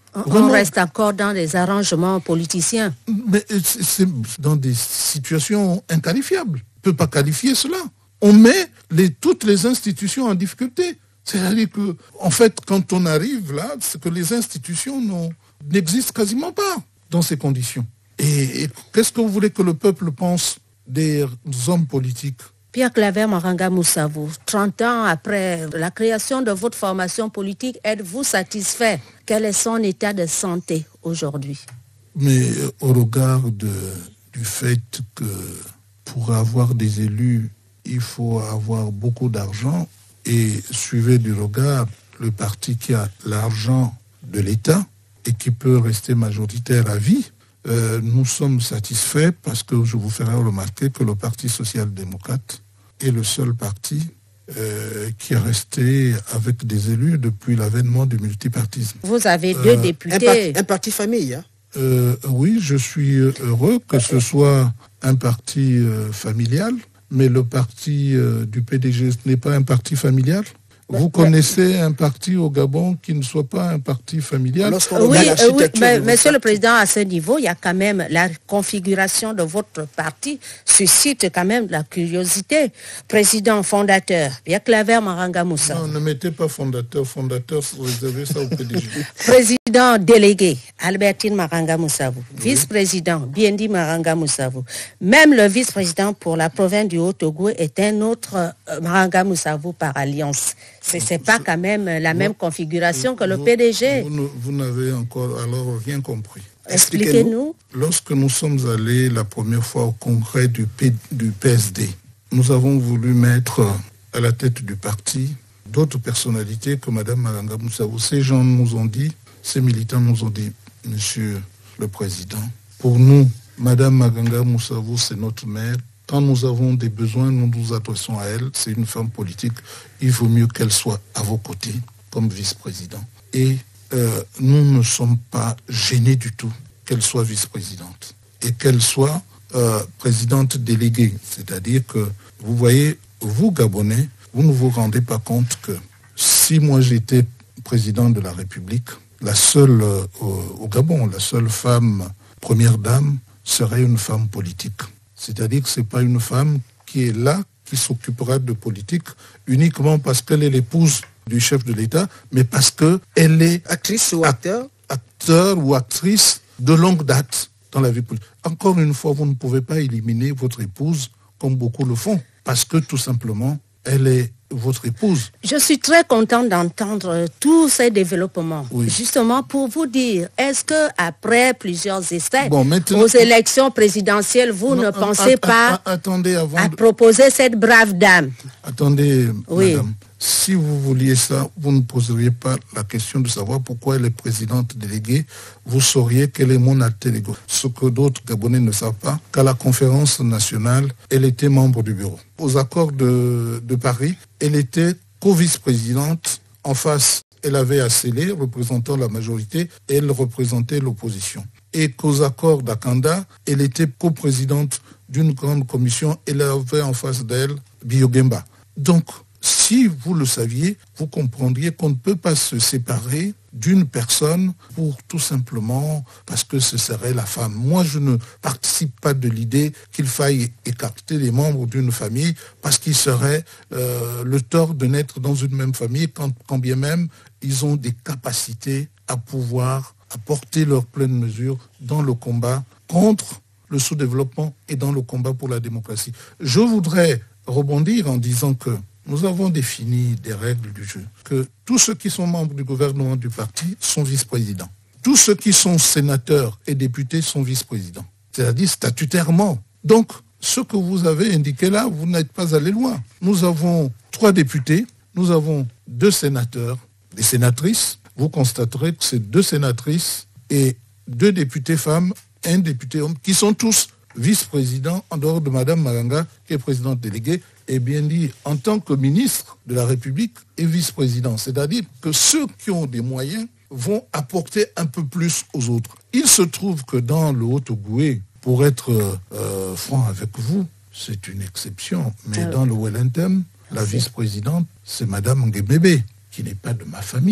On Vraiment. reste encore dans des arrangements politiciens. Mais c'est dans des situations inqualifiables. On ne peut pas qualifier cela. On met les, toutes les institutions en difficulté. C'est-à-dire que, en fait, quand on arrive là, c'est que les institutions n'existent quasiment pas dans ces conditions. Et, et qu'est-ce que vous voulez que le peuple pense des hommes politiques? Pierre Claver Maranga Moussavou, trente ans après la création de votre formation politique, êtes-vous satisfait? Quel est son état de santé aujourd'hui? Mais au regard de, du fait que pour avoir des élus, il faut avoir beaucoup d'argent, et suivez du regard le parti qui a l'argent de l'État et qui peut rester majoritaire à vie, euh, nous sommes satisfaits parce que je vous ferai remarquer que le Parti social-démocrate est le seul parti euh, qui est resté avec des élus depuis l'avènement du multipartisme. Vous avez deux euh, députés. Un, par- un parti famille, hein? euh, Oui, je suis heureux que ce soit un parti euh, familial, mais le parti euh, du P D G n'est pas un parti familial. Vous mais, connaissez mais... un parti au Gabon qui ne soit pas un parti familial? Oui, euh, oui mais, Monsieur le Président, à ce niveau, il y a quand même la configuration de votre parti suscite quand même la curiosité. Président fondateur, Pierre Claver Maranga Moussa. Non, ne mettez pas fondateur. Fondateur, vous réservez ça au P D G. Président délégué, Albertine Maranga Moussavou. Oui. Vice-président, Biendi Maranga Moussavou. Même le vice-président pour la province du Haut-Togo est un autre euh, Maranga Moussavou par alliance. Ce n'est pas quand même la même configuration que le vous, P D G. Vous, vous n'avez encore alors rien compris. Expliquez-nous. Lorsque nous sommes allés la première fois au congrès du, P, du P S D, nous avons voulu mettre à la tête du parti d'autres personnalités que Mme Maranga Moussavou. Ces gens nous ont dit, ces militants nous ont dit, Monsieur le Président, pour nous, Mme Maranga Moussavou, c'est notre mère. Quand nous avons des besoins, nous nous adressons à elle. C'est une femme politique. Il vaut mieux qu'elle soit à vos côtés comme vice-président. Et euh, nous ne sommes pas gênés du tout qu'elle soit vice-présidente et qu'elle soit euh, présidente déléguée. C'est-à-dire que, vous voyez, vous, Gabonais, vous ne vous rendez pas compte que si moi j'étais président de la République, la seule euh, au, au Gabon, la seule femme première dame serait une femme politique. C'est-à-dire que ce n'est pas une femme qui est là, qui s'occupera de politique uniquement parce qu'elle est l'épouse du chef de l'État, mais parce qu'elle est actrice ou acteur, acteur ou actrice de longue date dans la vie politique. Encore une fois, vous ne pouvez pas éliminer votre épouse comme beaucoup le font, parce que tout simplement, elle est votre épouse. Je suis très contente d'entendre tous ces développements. Oui. Justement pour vous dire, est-ce que après plusieurs essais bon, maintenant, aux élections présidentielles, vous non, ne pensez att- pas att- attendez, avant à de... proposer cette brave dame? Attendez, oui. Madame. Si vous vouliez ça, vous ne poseriez pas la question de savoir pourquoi elle est présidente déléguée. Vous sauriez quel est mon alter ego. Ce que d'autres Gabonais ne savent pas, qu'à la conférence nationale, elle était membre du bureau. Aux accords de, de Paris, elle était co-vice-présidente. En face, elle avait Assélé, représentant la majorité, et elle représentait l'opposition. Et qu'aux accords d'Akanda, elle était co-présidente d'une grande commission. Elle avait en face d'elle Biogemba. Donc, si vous le saviez, vous comprendriez qu'on ne peut pas se séparer d'une personne pour tout simplement parce que ce serait la femme. Moi, je ne participe pas de l'idée qu'il faille écarter les membres d'une famille parce qu'ils seraient euh, le tort de naître dans une même famille quand, quand bien même ils ont des capacités à pouvoir apporter leur pleine mesure dans le combat contre le sous-développement et dans le combat pour la démocratie. Je voudrais rebondir en disant que nous avons défini des règles du jeu, que tous ceux qui sont membres du gouvernement du parti sont vice-présidents. Tous ceux qui sont sénateurs et députés sont vice-présidents, c'est-à-dire statutairement. Donc, ce que vous avez indiqué là, vous n'êtes pas allé loin. Nous avons trois députés, nous avons deux sénateurs, des sénatrices. Vous constaterez que c'est deux sénatrices et deux députés femmes, un député homme, qui sont tous vice-présidents en dehors de Mme Maranga, qui est présidente déléguée, et bien dit, en tant que ministre de la République et vice-président. C'est-à-dire que ceux qui ont des moyens vont apporter un peu plus aux autres. Il se trouve que dans le Haut-Ogoué, pour être euh, franc avec vous, c'est une exception, mais dans le Wellington, la vice-présidente, c'est Mme Nguemebe, qui n'est pas de ma famille.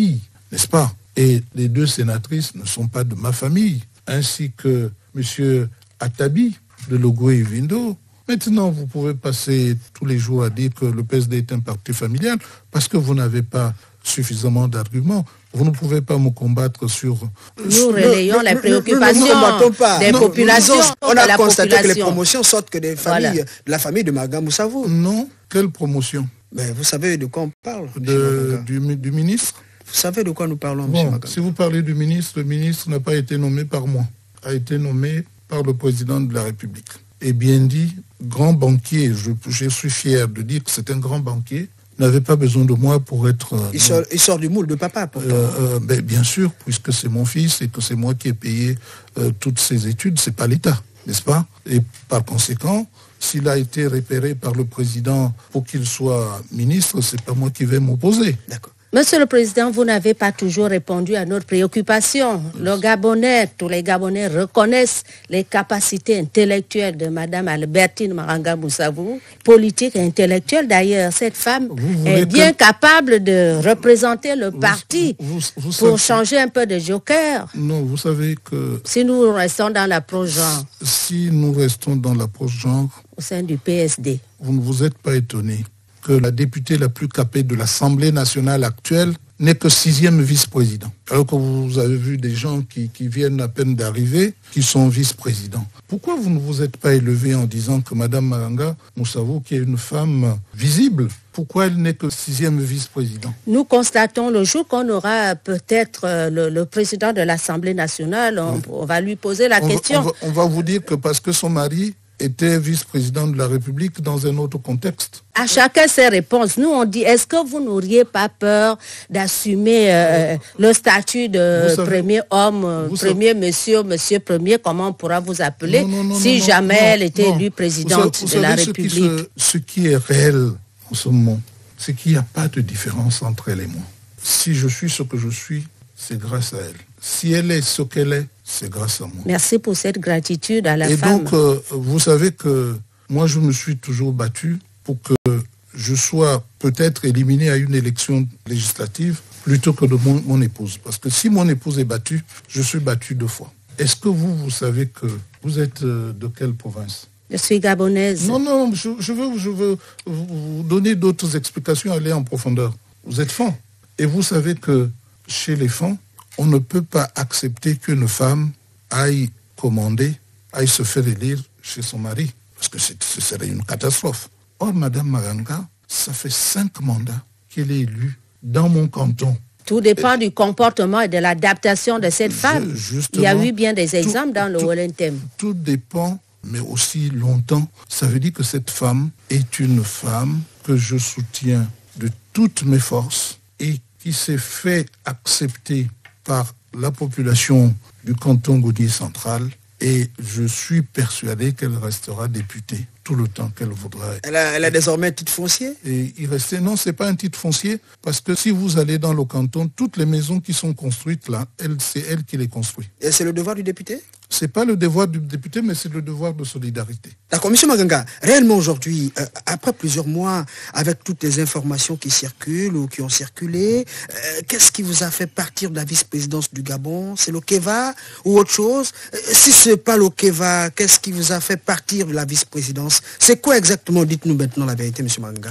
n'est-ce pas? Et les deux sénatrices ne sont pas de ma famille, ainsi que M. Atabi de Logo et Vindo. Maintenant, vous pouvez passer tous les jours à dire que le P S D est un parti familial parce que vous n'avez pas suffisamment d'arguments. Vous ne pouvez pas me combattre sur... Nous relayons les préoccupations des non, populations. Disons, on a constaté population. que les promotions sortent que des familles, voilà. de la famille de Maga Moussavou. Non, quelle promotion? Mais vous savez de quoi on parle de, du, du ministre? Vous savez de quoi nous parlons, bon, M. Maga? Si vous parlez du ministre, le ministre n'a pas été nommé par moi, a été nommé par le président de la République. Et bien dit, grand banquier, je, je suis fier de dire que c'est un grand banquier, n'avait pas besoin de moi pour être... Euh, il, sort, il sort du moule de papa, pourtant. Euh, euh, ben, bien sûr, puisque c'est mon fils et que c'est moi qui ai payé euh, toutes ses études, c'est pas l'État, n'est-ce pas? Et par conséquent, s'il a été repéré par le président pour qu'il soit ministre, c'est pas moi qui vais m'opposer. D'accord. Monsieur le Président, vous n'avez pas toujours répondu à notre préoccupation. Le Gabonais, tous les Gabonais reconnaissent les capacités intellectuelles de Madame Albertine Maranga Moussavou, politique et intellectuelle d'ailleurs. Cette femme est bien que... capable de représenter le vous, parti vous, vous, vous pour savez... changer un peu de joker. Non, vous savez que... Si nous restons dans l'approche genre. Si nous restons dans l'approche genre... Au sein du P S D. Vous ne vous êtes pas étonné que la députée la plus capée de l'Assemblée nationale actuelle n'est que sixième vice-président. Alors que vous avez vu des gens qui, qui viennent à peine d'arriver, qui sont vice-présidents. Pourquoi vous ne vous êtes pas élevé en disant que Mme Maranga Moussavou, qui est une femme visible, pourquoi elle n'est que sixième vice-président? Nous constatons le jour qu'on aura peut-être euh, le, le président de l'Assemblée nationale, on, oui. on va lui poser la on question. Va, on, va, on va vous dire que parce que son mari était vice-président de la République dans un autre contexte. À chacun ses réponses. Nous, on dit, est-ce que vous n'auriez pas peur d'assumer euh, le statut de savez, premier homme, premier savez, monsieur, monsieur premier, comment on pourra vous appeler, non, non, non, si non, jamais non, elle était élue présidente vous, vous de la République? Ce qui, se, ce qui est réel en ce moment, c'est qu'il n'y a pas de différence entre elle et moi. Si je suis ce que je suis, c'est grâce à elle. Si elle est ce qu'elle est, c'est grâce à moi. Merci pour cette gratitude à la et femme. Et donc, euh, vous savez que moi, je me suis toujours battu pour que je sois peut-être éliminé à une élection législative plutôt que de mon, mon épouse. Parce que si mon épouse est battue, je suis battu deux fois. Est-ce que vous, vous savez que vous êtes euh, de quelle province? Je suis gabonaise. Non, non, je, je, veux, je veux vous donner d'autres explications, aller en profondeur. Vous êtes Fan. Et vous savez que chez les Fan, on ne peut pas accepter qu'une femme aille commander, aille se faire élire chez son mari, parce que ce serait une catastrophe. Or, Mme Maranga, ça fait cinq mandats qu'elle est élue dans mon canton. Tout dépend et, du comportement et de l'adaptation de cette femme. Il y a eu bien des exemples tout, dans le Wallenthem. Tout dépend, mais aussi longtemps. Ça veut dire que cette femme est une femme que je soutiens de toutes mes forces et qui s'est fait accepter par la population du canton Goudiri central, et je suis persuadé qu'elle restera députée tout le temps qu'elle voudra. Elle a, elle a désormais un titre foncier? Et il restait, non, c'est pas un titre foncier, parce que si vous allez dans le canton, toutes les maisons qui sont construites là, elle, c'est elle qui les construit. Et c'est le devoir du député? C'est pas le devoir du député, mais c'est le devoir de solidarité. D'accord, M. Maganga, réellement aujourd'hui, euh, après plusieurs mois, avec toutes les informations qui circulent ou qui ont circulé, euh, qu'est-ce qui vous a fait partir de la vice-présidence du Gabon? C'est l'Okeva ou autre chose? euh, Si ce n'est pas l'Okeva, qu'est-ce qui vous a fait partir de la vice-présidence? C'est quoi exactement? Dites-nous maintenant la vérité, M. Maganga.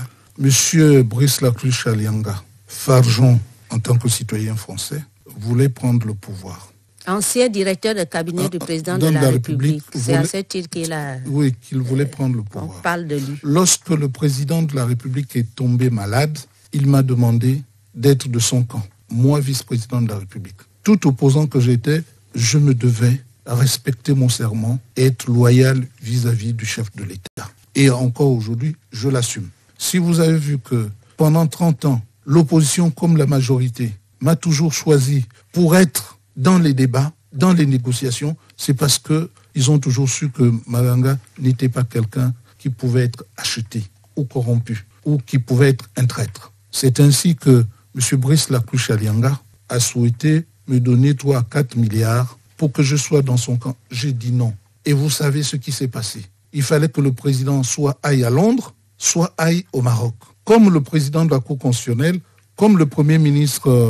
M. Brice Lacluche Alianga, Farjon, en tant que citoyen français, voulait prendre le pouvoir. Ancien directeur de cabinet ah, du président de la, la République. République. C'est à ce titre qu'il a... Oui, qu'il voulait prendre le pouvoir. On parle de lui. Lorsque le président de la République est tombé malade, il m'a demandé d'être de son camp. Moi, vice-président de la République. Tout opposant que j'étais, je me devais respecter mon serment et être loyal vis-à-vis du chef de l'État. Et encore aujourd'hui, je l'assume. Si vous avez vu que pendant trente ans, l'opposition comme la majorité m'a toujours choisi pour être dans les débats, dans les négociations, c'est parce qu'ils ont toujours su que Maranga n'était pas quelqu'un qui pouvait être acheté ou corrompu ou qui pouvait être un traître. C'est ainsi que M. Brice Lacluche Alianga a souhaité me donner trois à quatre milliards pour que je sois dans son camp. J'ai dit non. Et vous savez ce qui s'est passé. Il fallait que le président soit aille à Londres, soit aille au Maroc. Comme le président de la Cour constitutionnelle, comme le Premier ministre euh,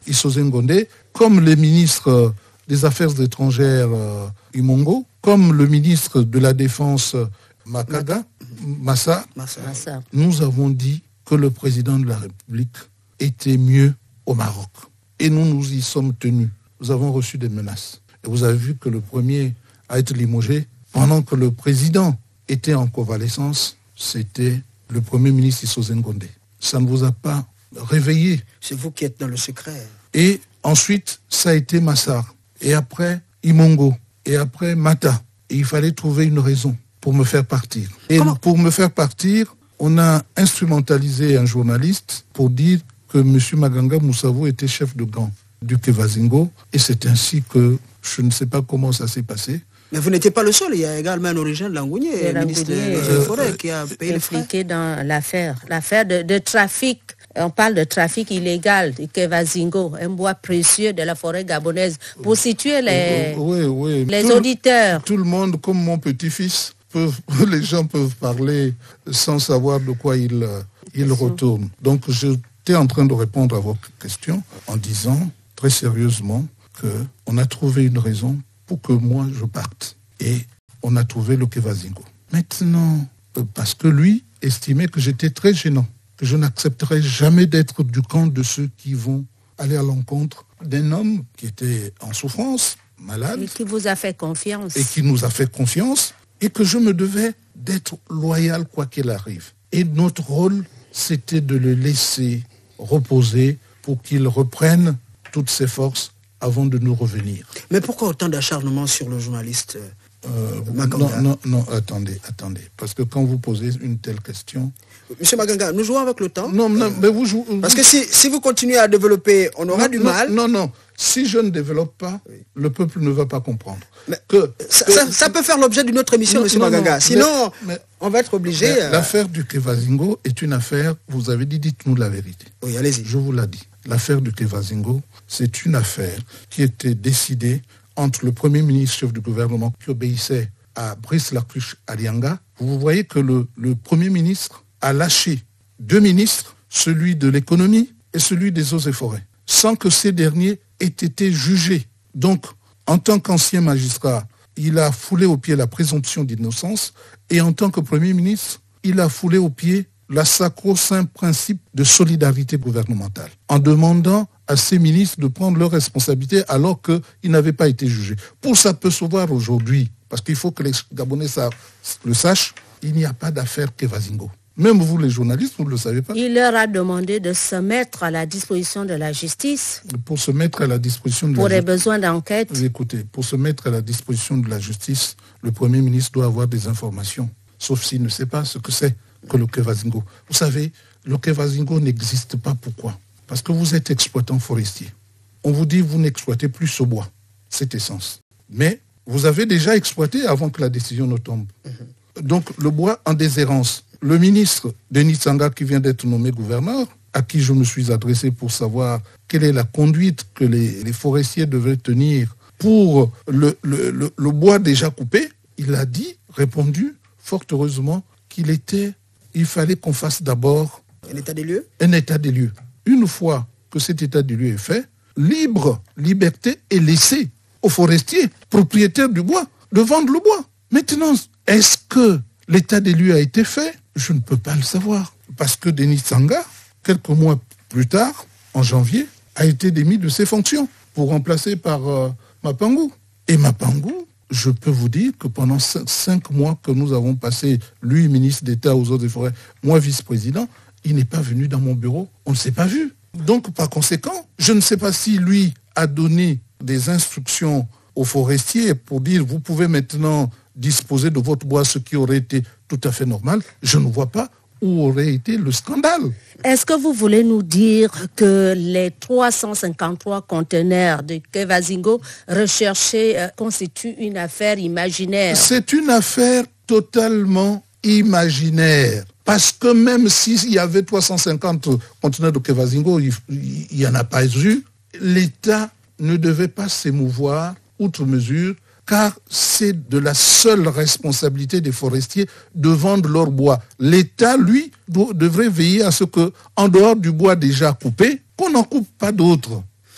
Issosé Ngondé, comme les ministres des Affaires étrangères euh, Imongo, comme le ministre de la Défense euh, Makaga, Massa, Massa. Nous avons dit que le président de la République était mieux au Maroc. Et nous nous y sommes tenus. Nous avons reçu des menaces. Et vous avez vu que le premier à être limogé, pendant que le président était en convalescence, c'était le premier ministre Issosé Ngondé. Ça ne vous a pas réveillé. C'est vous qui êtes dans le secret. Et ensuite, ça a été Massar. Et après, Imongo. Et après, Mata. Et il fallait trouver une raison pour me faire partir. Et Comment? Pour me faire partir, on a instrumentalisé un journaliste pour dire que M. Maganga Moussavo était chef de gang du Kevazingo. Et c'est ainsi que je ne sais pas comment ça s'est passé. Mais vous n'étiez pas le seul, il y a également un origine Langounier, le ministre des euh, Forêts, qui a payé les frais. Impliqué dans l'affaire, l'affaire de, de trafic. On parle de trafic illégal du Kevazingo, un bois précieux de la forêt gabonaise. Pour situer les, oui, oui. les tout, auditeurs. Tout le monde, comme mon petit-fils, peuvent, les gens peuvent parler sans savoir de quoi ils, ils retournent. Donc j'étais en train de répondre à votre question en disant très sérieusement qu'on a trouvé une raison pour que moi je parte. Et on a trouvé le Kevazingo. Maintenant, parce que lui estimait que j'étais très gênant, que je n'accepterais jamais d'être du camp de ceux qui vont aller à l'encontre d'un homme qui était en souffrance, malade. Et qui vous a fait confiance. Et qui nous a fait confiance, et que je me devais d'être loyal quoi qu'il arrive. Et notre rôle, c'était de le laisser reposer pour qu'il reprenne toutes ses forces avant de nous revenir. Mais pourquoi autant d'acharnement sur le journaliste euh, Non, non, non, attendez, attendez. Parce que quand vous posez une telle question... Monsieur Maganga, nous jouons avec le temps. Non, non, mais vous jouez... Parce que si, si vous continuez à développer, on aura non, du non, mal. Non, non, si je ne développe pas, oui. Le peuple ne va pas comprendre. Mais que, ça, que, ça, ça peut faire l'objet d'une autre émission, non, monsieur non, Maganga. Non, Sinon, mais, mais, on va être obligé... Euh... L'affaire du Kevazingo est une affaire, vous avez dit, dites-nous la vérité. Oui, allez-y. Je vous l'ai dit. L'affaire du Kevazingo, c'est une affaire qui était décidée entre le premier ministre chef du gouvernement qui obéissait à Brice Lacruche Alianga. Vous voyez que le, le premier ministre a lâché deux ministres, celui de l'économie et celui des eaux et forêts, sans que ces derniers aient été jugés. Donc, en tant qu'ancien magistrat, il a foulé aux pieds la présomption d'innocence et en tant que premier ministre, il a foulé aux pieds la sacro-saint principe de solidarité gouvernementale, en demandant à ces ministres de prendre leurs responsabilités alors qu'ils n'avaient pas été jugés. Pour s'apercevoir aujourd'hui, parce qu'il faut que les Gabonais le sachent, il n'y a pas d'affaire Kevazingo. Même vous, les journalistes, vous ne le savez pas. Il leur a demandé de se mettre à la disposition de la justice. Pour se mettre à la disposition de pour la les besoins d'enquête. Écoutez, pour se mettre à la disposition de la justice, le Premier ministre doit avoir des informations, sauf s'il ne sait pas ce que c'est que le Kevazingo. Vous savez, le Kevazingo n'existe pas. Pourquoi? Parce que vous êtes exploitant forestier. On vous dit vous n'exploitez plus ce bois, cette essence. Mais vous avez déjà exploité avant que la décision ne tombe. Mm-hmm. Donc le bois en déshérence. Le ministre Denis Tsanga, qui vient d'être nommé gouverneur, à qui je me suis adressé pour savoir quelle est la conduite que les, les forestiers devaient tenir pour le, le, le, le bois déjà coupé, il a dit, répondu, fort heureusement, qu'il était, il fallait qu'on fasse d'abord un état des lieux. Un état des lieux. Une fois que cet état des lieux est fait, libre, liberté est laissée aux forestiers, propriétaires du bois, de vendre le bois. Maintenant, est-ce que l'état des lieux a été fait? Je ne peux pas le savoir. Parce que Denis Tsanga, quelques mois plus tard, en janvier, a été démis de ses fonctions pour remplacer par euh, Mapangou. Et Mapangou, je peux vous dire que pendant cinq, cinq mois que nous avons passé, lui, ministre d'État aux eaux et forêts, moi, vice-président, il n'est pas venu dans mon bureau. On ne s'est pas vu. Donc, par conséquent, je ne sais pas si lui a donné des instructions aux forestiers pour dire vous pouvez maintenant disposer de votre bois, ce qui aurait été tout à fait normal. Je ne vois pas où aurait été le scandale. Est-ce que vous voulez nous dire que les trois cent cinquante-trois conteneurs de Kevazingo recherchés euh, constituent une affaire imaginaire? C'est une affaire totalement imaginaire. Parce que même s'il y avait trois cent cinquante conteneurs de Kevazingo, il n'y en a pas eu, l'État ne devait pas s'émouvoir outre mesure, car c'est de la seule responsabilité des forestiers de vendre leur bois. L'État, lui, devrait veiller à ce que, en dehors du bois déjà coupé, qu'on n'en coupe pas d'autres.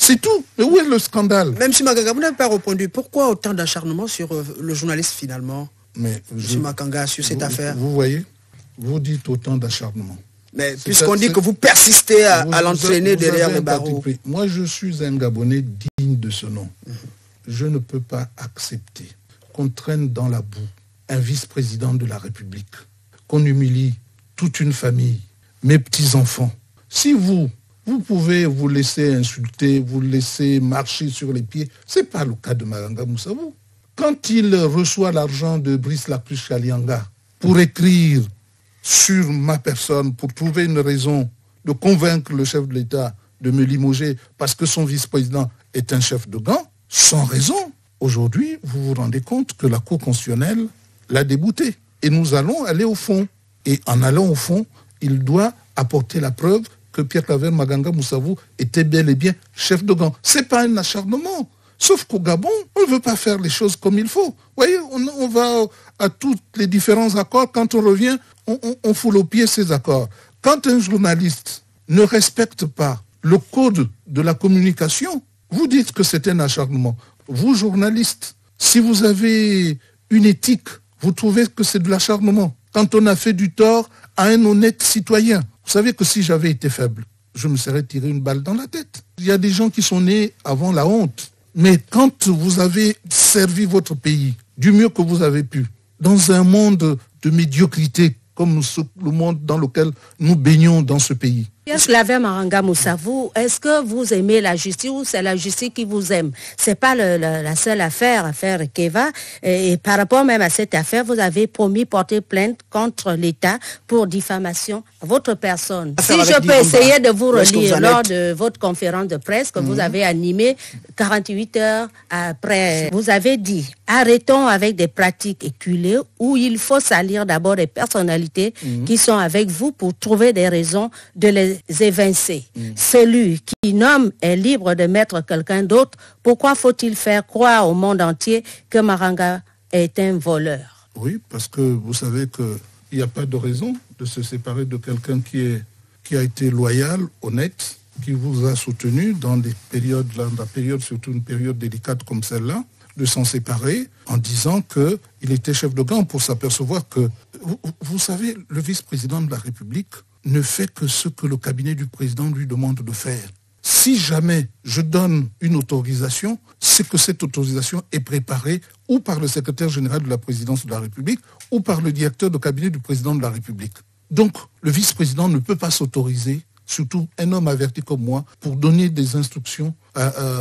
C'est tout. Mais où est le scandale? Même si Makanga, vous n'avez pas répondu. Pourquoi autant d'acharnement sur euh, le journaliste finalement? Mais M. Makanga, sur cette vous, affaire. Vous voyez, vous dites autant d'acharnement. Mais puisqu'on dit que vous persistez à, à l'entraîner derrière les barreaux. Moi, je suis un Gabonais digne de ce nom. Mm-hmm. Je ne peux pas accepter qu'on traîne dans la boue un vice-président de la République, qu'on humilie toute une famille, mes petits-enfants. Si vous, vous pouvez vous laisser insulter, vous laisser marcher sur les pieds, ce n'est pas le cas de Makanga Moussavou. Quand il reçoit l'argent de Brice Lacruche Kalianga pour écrire sur ma personne, pour trouver une raison de convaincre le chef de l'État de me limoger parce que son vice-président est un chef de gang, sans raison. Aujourd'hui, vous vous rendez compte que la Cour constitutionnelle l'a débouté. Et nous allons aller au fond. Et en allant au fond, il doit apporter la preuve que Pierre-Claver Makanga Moussavou était bel et bien chef de gang. Ce n'est pas un acharnement. Sauf qu'au Gabon, on ne veut pas faire les choses comme il faut. Vous voyez, on, on va à tous les différents accords. Quand on revient, on, on, on foule au pied ces accords. Quand un journaliste ne respecte pas le code de la communication, vous dites que c'est un acharnement. Vous, journalistes, si vous avez une éthique, vous trouvez que c'est de l'acharnement. Quand on a fait du tort à un honnête citoyen, vous savez que si j'avais été faible, je me serais tiré une balle dans la tête. Il y a des gens qui sont nés avant la honte. Mais quand vous avez servi votre pays du mieux que vous avez pu, dans un monde de médiocrité, comme ce, le monde dans lequel nous baignons dans ce pays. Pierre-Claver Makanga Moussavou, est-ce que vous aimez la justice ou c'est la justice qui vous aime? C'est pas le, le, la seule affaire, affaire Keva. Et, et par rapport même à cette affaire, vous avez promis porter plainte contre l'État pour diffamation à votre personne. Affaire si je peux essayer Diomba, de vous relire vous lors de votre conférence de presse que mmh. vous avez animée quarante-huit heures après, vous avez dit « Arrêtons avec des pratiques éculées où il faut salir d'abord des personnalités mmh. qui sont avec vous pour trouver des raisons de les évincer. Mmh. Celui qui nomme est libre de mettre quelqu'un d'autre. Pourquoi faut-il faire croire au monde entier que Makanga est un voleur? » Oui, parce que vous savez qu'il n'y a pas de raison de se séparer de quelqu'un qui, est, qui a été loyal, honnête, qui vous a soutenu dans des périodes, dans la période, surtout une période délicate comme celle-là, de s'en séparer en disant qu'il était chef de gang pour s'apercevoir que, vous, vous savez, le vice-président de la République ne fait que ce que le cabinet du président lui demande de faire. Si jamais je donne une autorisation, c'est que cette autorisation est préparée ou par le secrétaire général de la présidence de la République ou par le directeur de cabinet du président de la République. Donc, le vice-président ne peut pas s'autoriser, surtout un homme averti comme moi, pour donner des instructions à, à,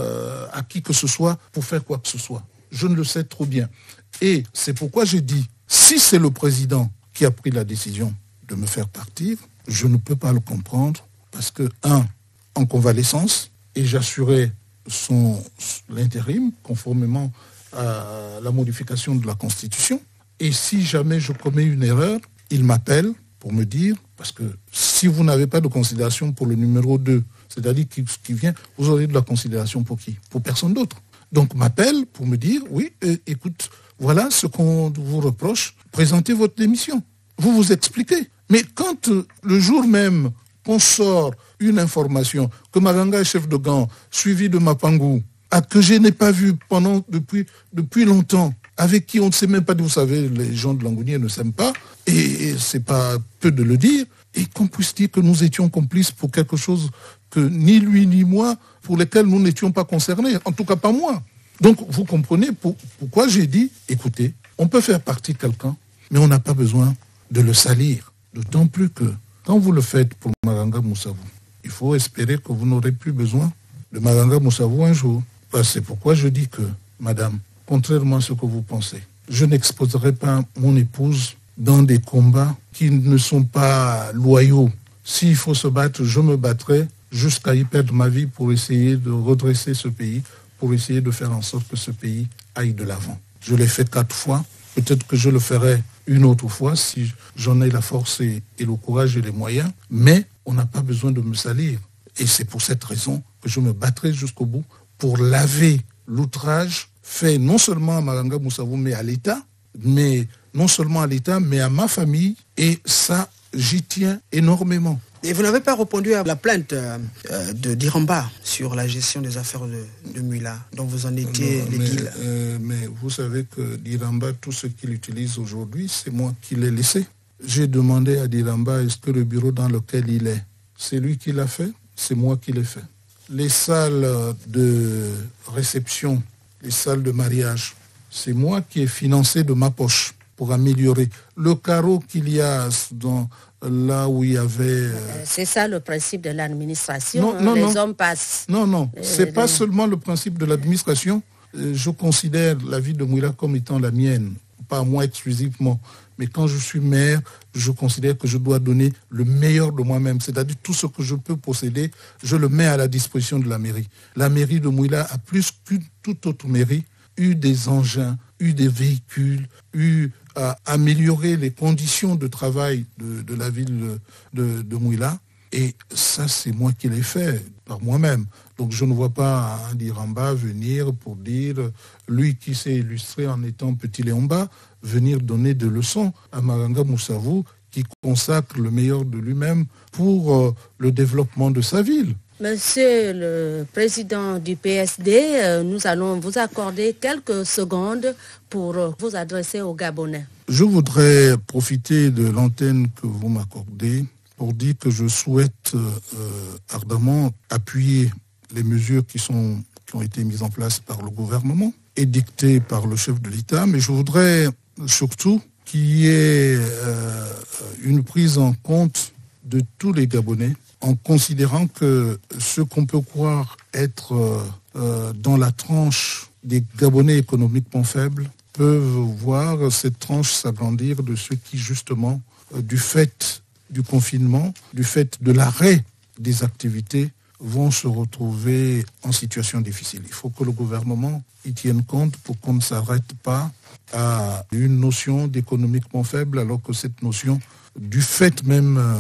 à, à qui que ce soit pour faire quoi que ce soit. Je ne le sais trop bien. Et c'est pourquoi j'ai dit, si c'est le président qui a pris la décision de me faire partir, je ne peux pas le comprendre parce que, un, en convalescence, et j'assurais son, l'intérim conformément à la modification de la Constitution. Et si jamais je commets une erreur, il m'appelle pour me dire, parce que si vous n'avez pas de considération pour le numéro deux, c'est-à-dire qui, qui vient, vous aurez de la considération pour qui? Pour personne d'autre. Donc m'appelle pour me dire, oui, euh, écoute, voilà ce qu'on vous reproche, présentez votre démission. Vous vous expliquez. Mais quand euh, le jour même qu'on sort une information que Makanga est chef de gang, suivi de Mapangou, à que je n'ai pas vu pendant depuis, depuis longtemps, avec qui on ne sait même pas, vous savez, les gens de Langounier ne s'aiment pas, et, et c'est pas peu de le dire, et qu'on puisse dire que nous étions complices pour quelque chose que ni lui ni moi, pour lesquels nous n'étions pas concernés, en tout cas pas moi. Donc vous comprenez pour, pourquoi j'ai dit, écoutez, on peut faire partie de quelqu'un, mais on n'a pas besoin de le salir, d'autant plus que quand vous le faites pour Makanga Moussavou, il faut espérer que vous n'aurez plus besoin de Makanga Moussavou un jour. C'est pourquoi je dis que, madame, contrairement à ce que vous pensez, je n'exposerai pas mon épouse dans des combats qui ne sont pas loyaux. S'il faut se battre, je me battrai jusqu'à y perdre ma vie pour essayer de redresser ce pays, pour essayer de faire en sorte que ce pays aille de l'avant. Je l'ai fait quatre fois. Peut-être que je le ferai une autre fois si j'en ai la force et, et le courage et les moyens. Mais on n'a pas besoin de me salir. Et c'est pour cette raison que je me battrai jusqu'au bout pour laver l'outrage fait non seulement à Makanga Moussavou, mais à l'État, mais non seulement à l'État, mais à ma famille. Et ça, j'y tiens énormément. Et vous n'avez pas répondu à la plainte euh, de d'Iramba sur la gestion des affaires de, de Mouila, dont vous en étiez l'édile. Mais, euh, mais vous savez que d'Iramba, tout ce qu'il utilise aujourd'hui, c'est moi qui l'ai laissé. J'ai demandé à d'Iramba, est-ce que le bureau dans lequel il est, c'est lui qui l'a fait, c'est moi qui l'ai fait. Les salles de réception, les salles de mariage, c'est moi qui ai financé de ma poche pour améliorer. Le carreau qu'il y a dans, là où il y avait... Euh... C'est ça le principe de l'administration, non, non, les non. hommes passent. Non, non, c'est euh, pas les... seulement le principe de l'administration. Je considère la vie de Mouila comme étant la mienne, pas moi exclusivement. Mais quand je suis maire, je considère que je dois donner le meilleur de moi-même. C'est-à-dire tout ce que je peux posséder, je le mets à la disposition de la mairie. La mairie de Mouila a plus que toute autre mairie eu des engins, eu des véhicules, eu à améliorer les conditions de travail de, de la ville de, de Mouila. Et ça, c'est moi qui l'ai fait par moi-même. Donc je ne vois pas un d'Iramba venir pour dire, lui qui s'est illustré en étant Petit Léomba, venir donner des leçons à Maranga Moussavou, qui consacre le meilleur de lui-même pour euh, le développement de sa ville. Monsieur le président du P S D, euh, nous allons vous accorder quelques secondes pour euh, vous adresser aux Gabonais. Je voudrais profiter de l'antenne que vous m'accordez pour dire que je souhaite euh, ardemment appuyer les mesures qui, sont, qui ont été mises en place par le gouvernement et dictées par le chef de l'État, mais je voudrais surtout qu'il y ait euh, une prise en compte de tous les Gabonais en considérant que ceux qu'on peut croire être euh, euh, dans la tranche des Gabonais économiquement faibles peuvent voir cette tranche s'agrandir de ceux qui, justement, euh, du fait du confinement, du fait de l'arrêt des activités, vont se retrouver en situation difficile. Il faut que le gouvernement y tienne compte pour qu'on ne s'arrête pas à une notion d'économiquement faible, alors que cette notion, du fait même euh,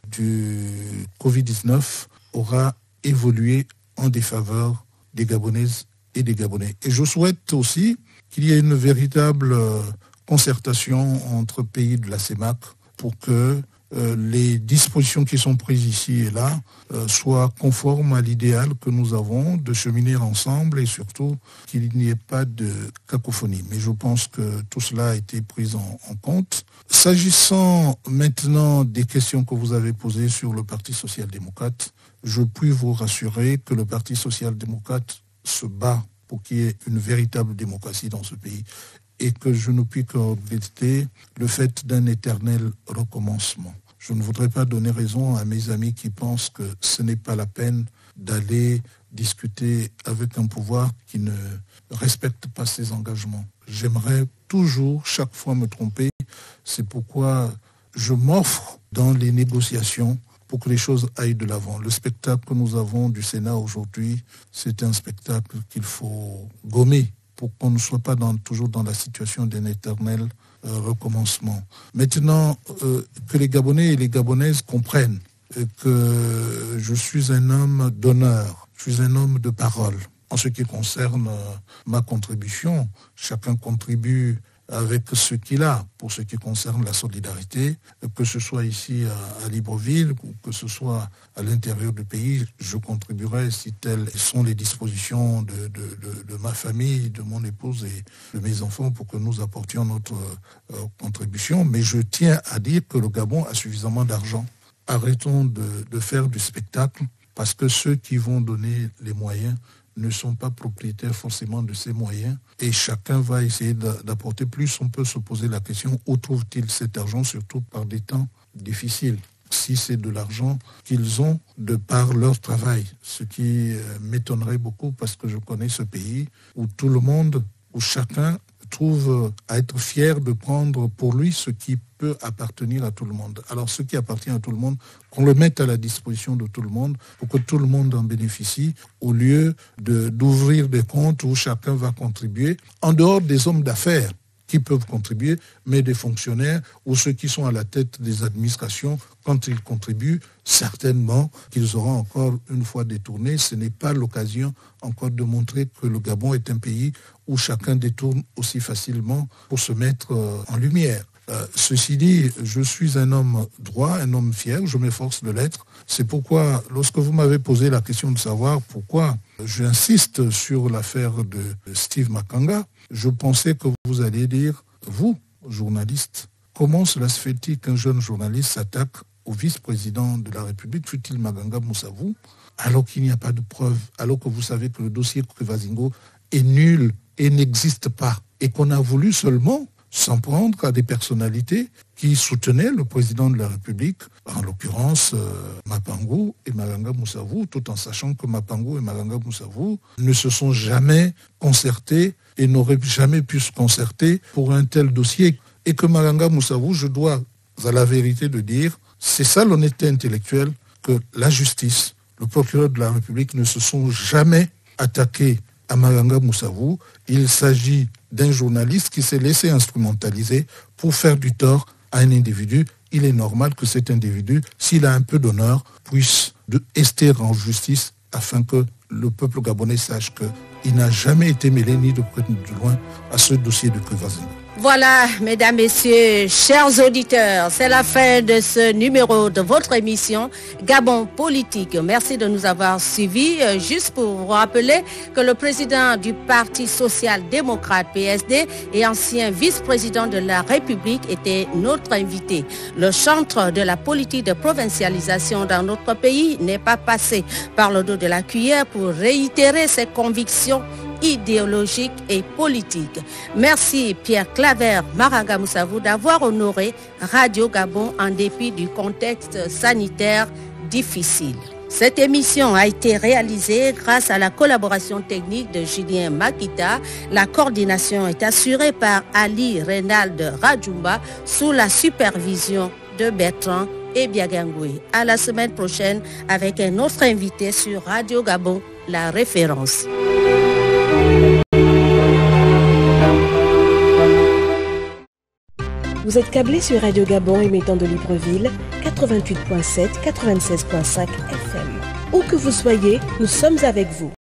du covid dix-neuf, aura évolué en défaveur des Gabonaises et des Gabonais. Et je souhaite aussi qu'il y ait une véritable euh, concertation entre pays de la CEMAC pour que euh, les dispositions qui sont prises ici et là euh, soient conformes à l'idéal que nous avons de cheminer ensemble et surtout qu'il n'y ait pas de cacophonie. Mais je pense que tout cela a été pris en, en compte. S'agissant maintenant des questions que vous avez posées sur le Parti social-démocrate, je puis vous rassurer que le Parti social-démocrate se bat pour qu'il y ait une véritable démocratie dans ce pays et que je ne puis que regretter le fait d'un éternel recommencement. Je ne voudrais pas donner raison à mes amis qui pensent que ce n'est pas la peine d'aller discuter avec un pouvoir qui ne respecte pas ses engagements. J'aimerais toujours, chaque fois, me tromper. C'est pourquoi je m'offre dans les négociations pour que les choses aillent de l'avant. Le spectacle que nous avons du Sénat aujourd'hui, c'est un spectacle qu'il faut gommer pour qu'on ne soit pas dans, toujours dans la situation d'un éternel euh, recommencement. Maintenant, euh, que les Gabonais et les Gabonaises comprennent euh, que je suis un homme d'honneur, je suis un homme de parole. En ce qui concerne euh, ma contribution, chacun contribue avec ce qu'il a pour ce qui concerne la solidarité, que ce soit ici à, à Libreville ou que ce soit à l'intérieur du pays, je contribuerai si telles sont les dispositions de, de, de, de ma famille, de mon épouse et de mes enfants pour que nous apportions notre euh, contribution. Mais je tiens à dire que le Gabon a suffisamment d'argent. Arrêtons de, de faire du spectacle parce que ceux qui vont donner les moyens ne sont pas propriétaires forcément de ces moyens et chacun va essayer d'apporter plus. On peut se poser la question, où trouvent-ils cet argent, surtout par des temps difficiles, si c'est de l'argent qu'ils ont de par leur travail, ce qui m'étonnerait beaucoup parce que je connais ce pays où tout le monde, où chacun trouve à être fier de prendre pour lui ce qui peut appartenir à tout le monde. Alors ce qui appartient à tout le monde, qu'on le mette à la disposition de tout le monde pour que tout le monde en bénéficie au lieu de, d'ouvrir des comptes où chacun va contribuer, en dehors des hommes d'affaires qui peuvent contribuer, mais des fonctionnaires ou ceux qui sont à la tête des administrations, quand ils contribuent, certainement qu'ils auront encore une fois détourné. Ce n'est pas l'occasion encore de montrer que le Gabon est un pays où chacun détourne aussi facilement pour se mettre en lumière. Euh, ceci dit, je suis un homme droit, un homme fier, je m'efforce de l'être. C'est pourquoi, lorsque vous m'avez posé la question de savoir pourquoi j'insiste sur l'affaire de Steve Makanga, je pensais que vous alliez dire, vous, journaliste, comment cela se fait-il qu'un jeune journaliste s'attaque au vice-président de la République, fut-il Maganga Moussavou, alors qu'il n'y a pas de preuves, alors que vous savez que le dossier Krivazingo est nul et n'existe pas, et qu'on a voulu seulement s'en prendre à des personnalités qui soutenaient le président de la République, en l'occurrence euh, Mapango et Maganga Moussavou, tout en sachant que Mapango et Maganga Moussavou ne se sont jamais concertés et n'auraient jamais pu se concerter pour un tel dossier. Et que Maganga Moussavou, je dois à la vérité de dire, c'est ça l'honnêteté intellectuelle, que la justice, le procureur de la République ne se sont jamais attaqués à Maganga Moussavou. Il s'agit d'un journaliste qui s'est laissé instrumentaliser pour faire du tort à un individu. Il est normal que cet individu, s'il a un peu d'honneur, puisse de rester en justice afin que le peuple gabonais sache qu'il n'a jamais été mêlé ni de près ni de loin à ce dossier de Krivazingo. Voilà, mesdames, messieurs, chers auditeurs, c'est la fin de ce numéro de votre émission Gabon Politique. Merci de nous avoir suivis. Juste pour vous rappeler que le président du Parti social-démocrate P S D et ancien vice-président de la République était notre invité. Le chantre de la politique de provincialisation dans notre pays n'est pas passé par le dos de la cuillère pour réitérer ses convictions idéologique et politique. Merci Pierre Claver Maganga Moussavou d'avoir honoré Radio Gabon en dépit du contexte sanitaire difficile. Cette émission a été réalisée grâce à la collaboration technique de Julien Makita. La coordination est assurée par Ali Reynald Radjoumba sous la supervision de Bertrand Ebiagangoué. À la semaine prochaine avec un autre invité sur Radio Gabon, la référence. Vous êtes câblé sur Radio Gabon émettant de Libreville, quatre-vingt-huit virgule sept, quatre-vingt-seize virgule cinq F M. Où que vous soyez, nous sommes avec vous.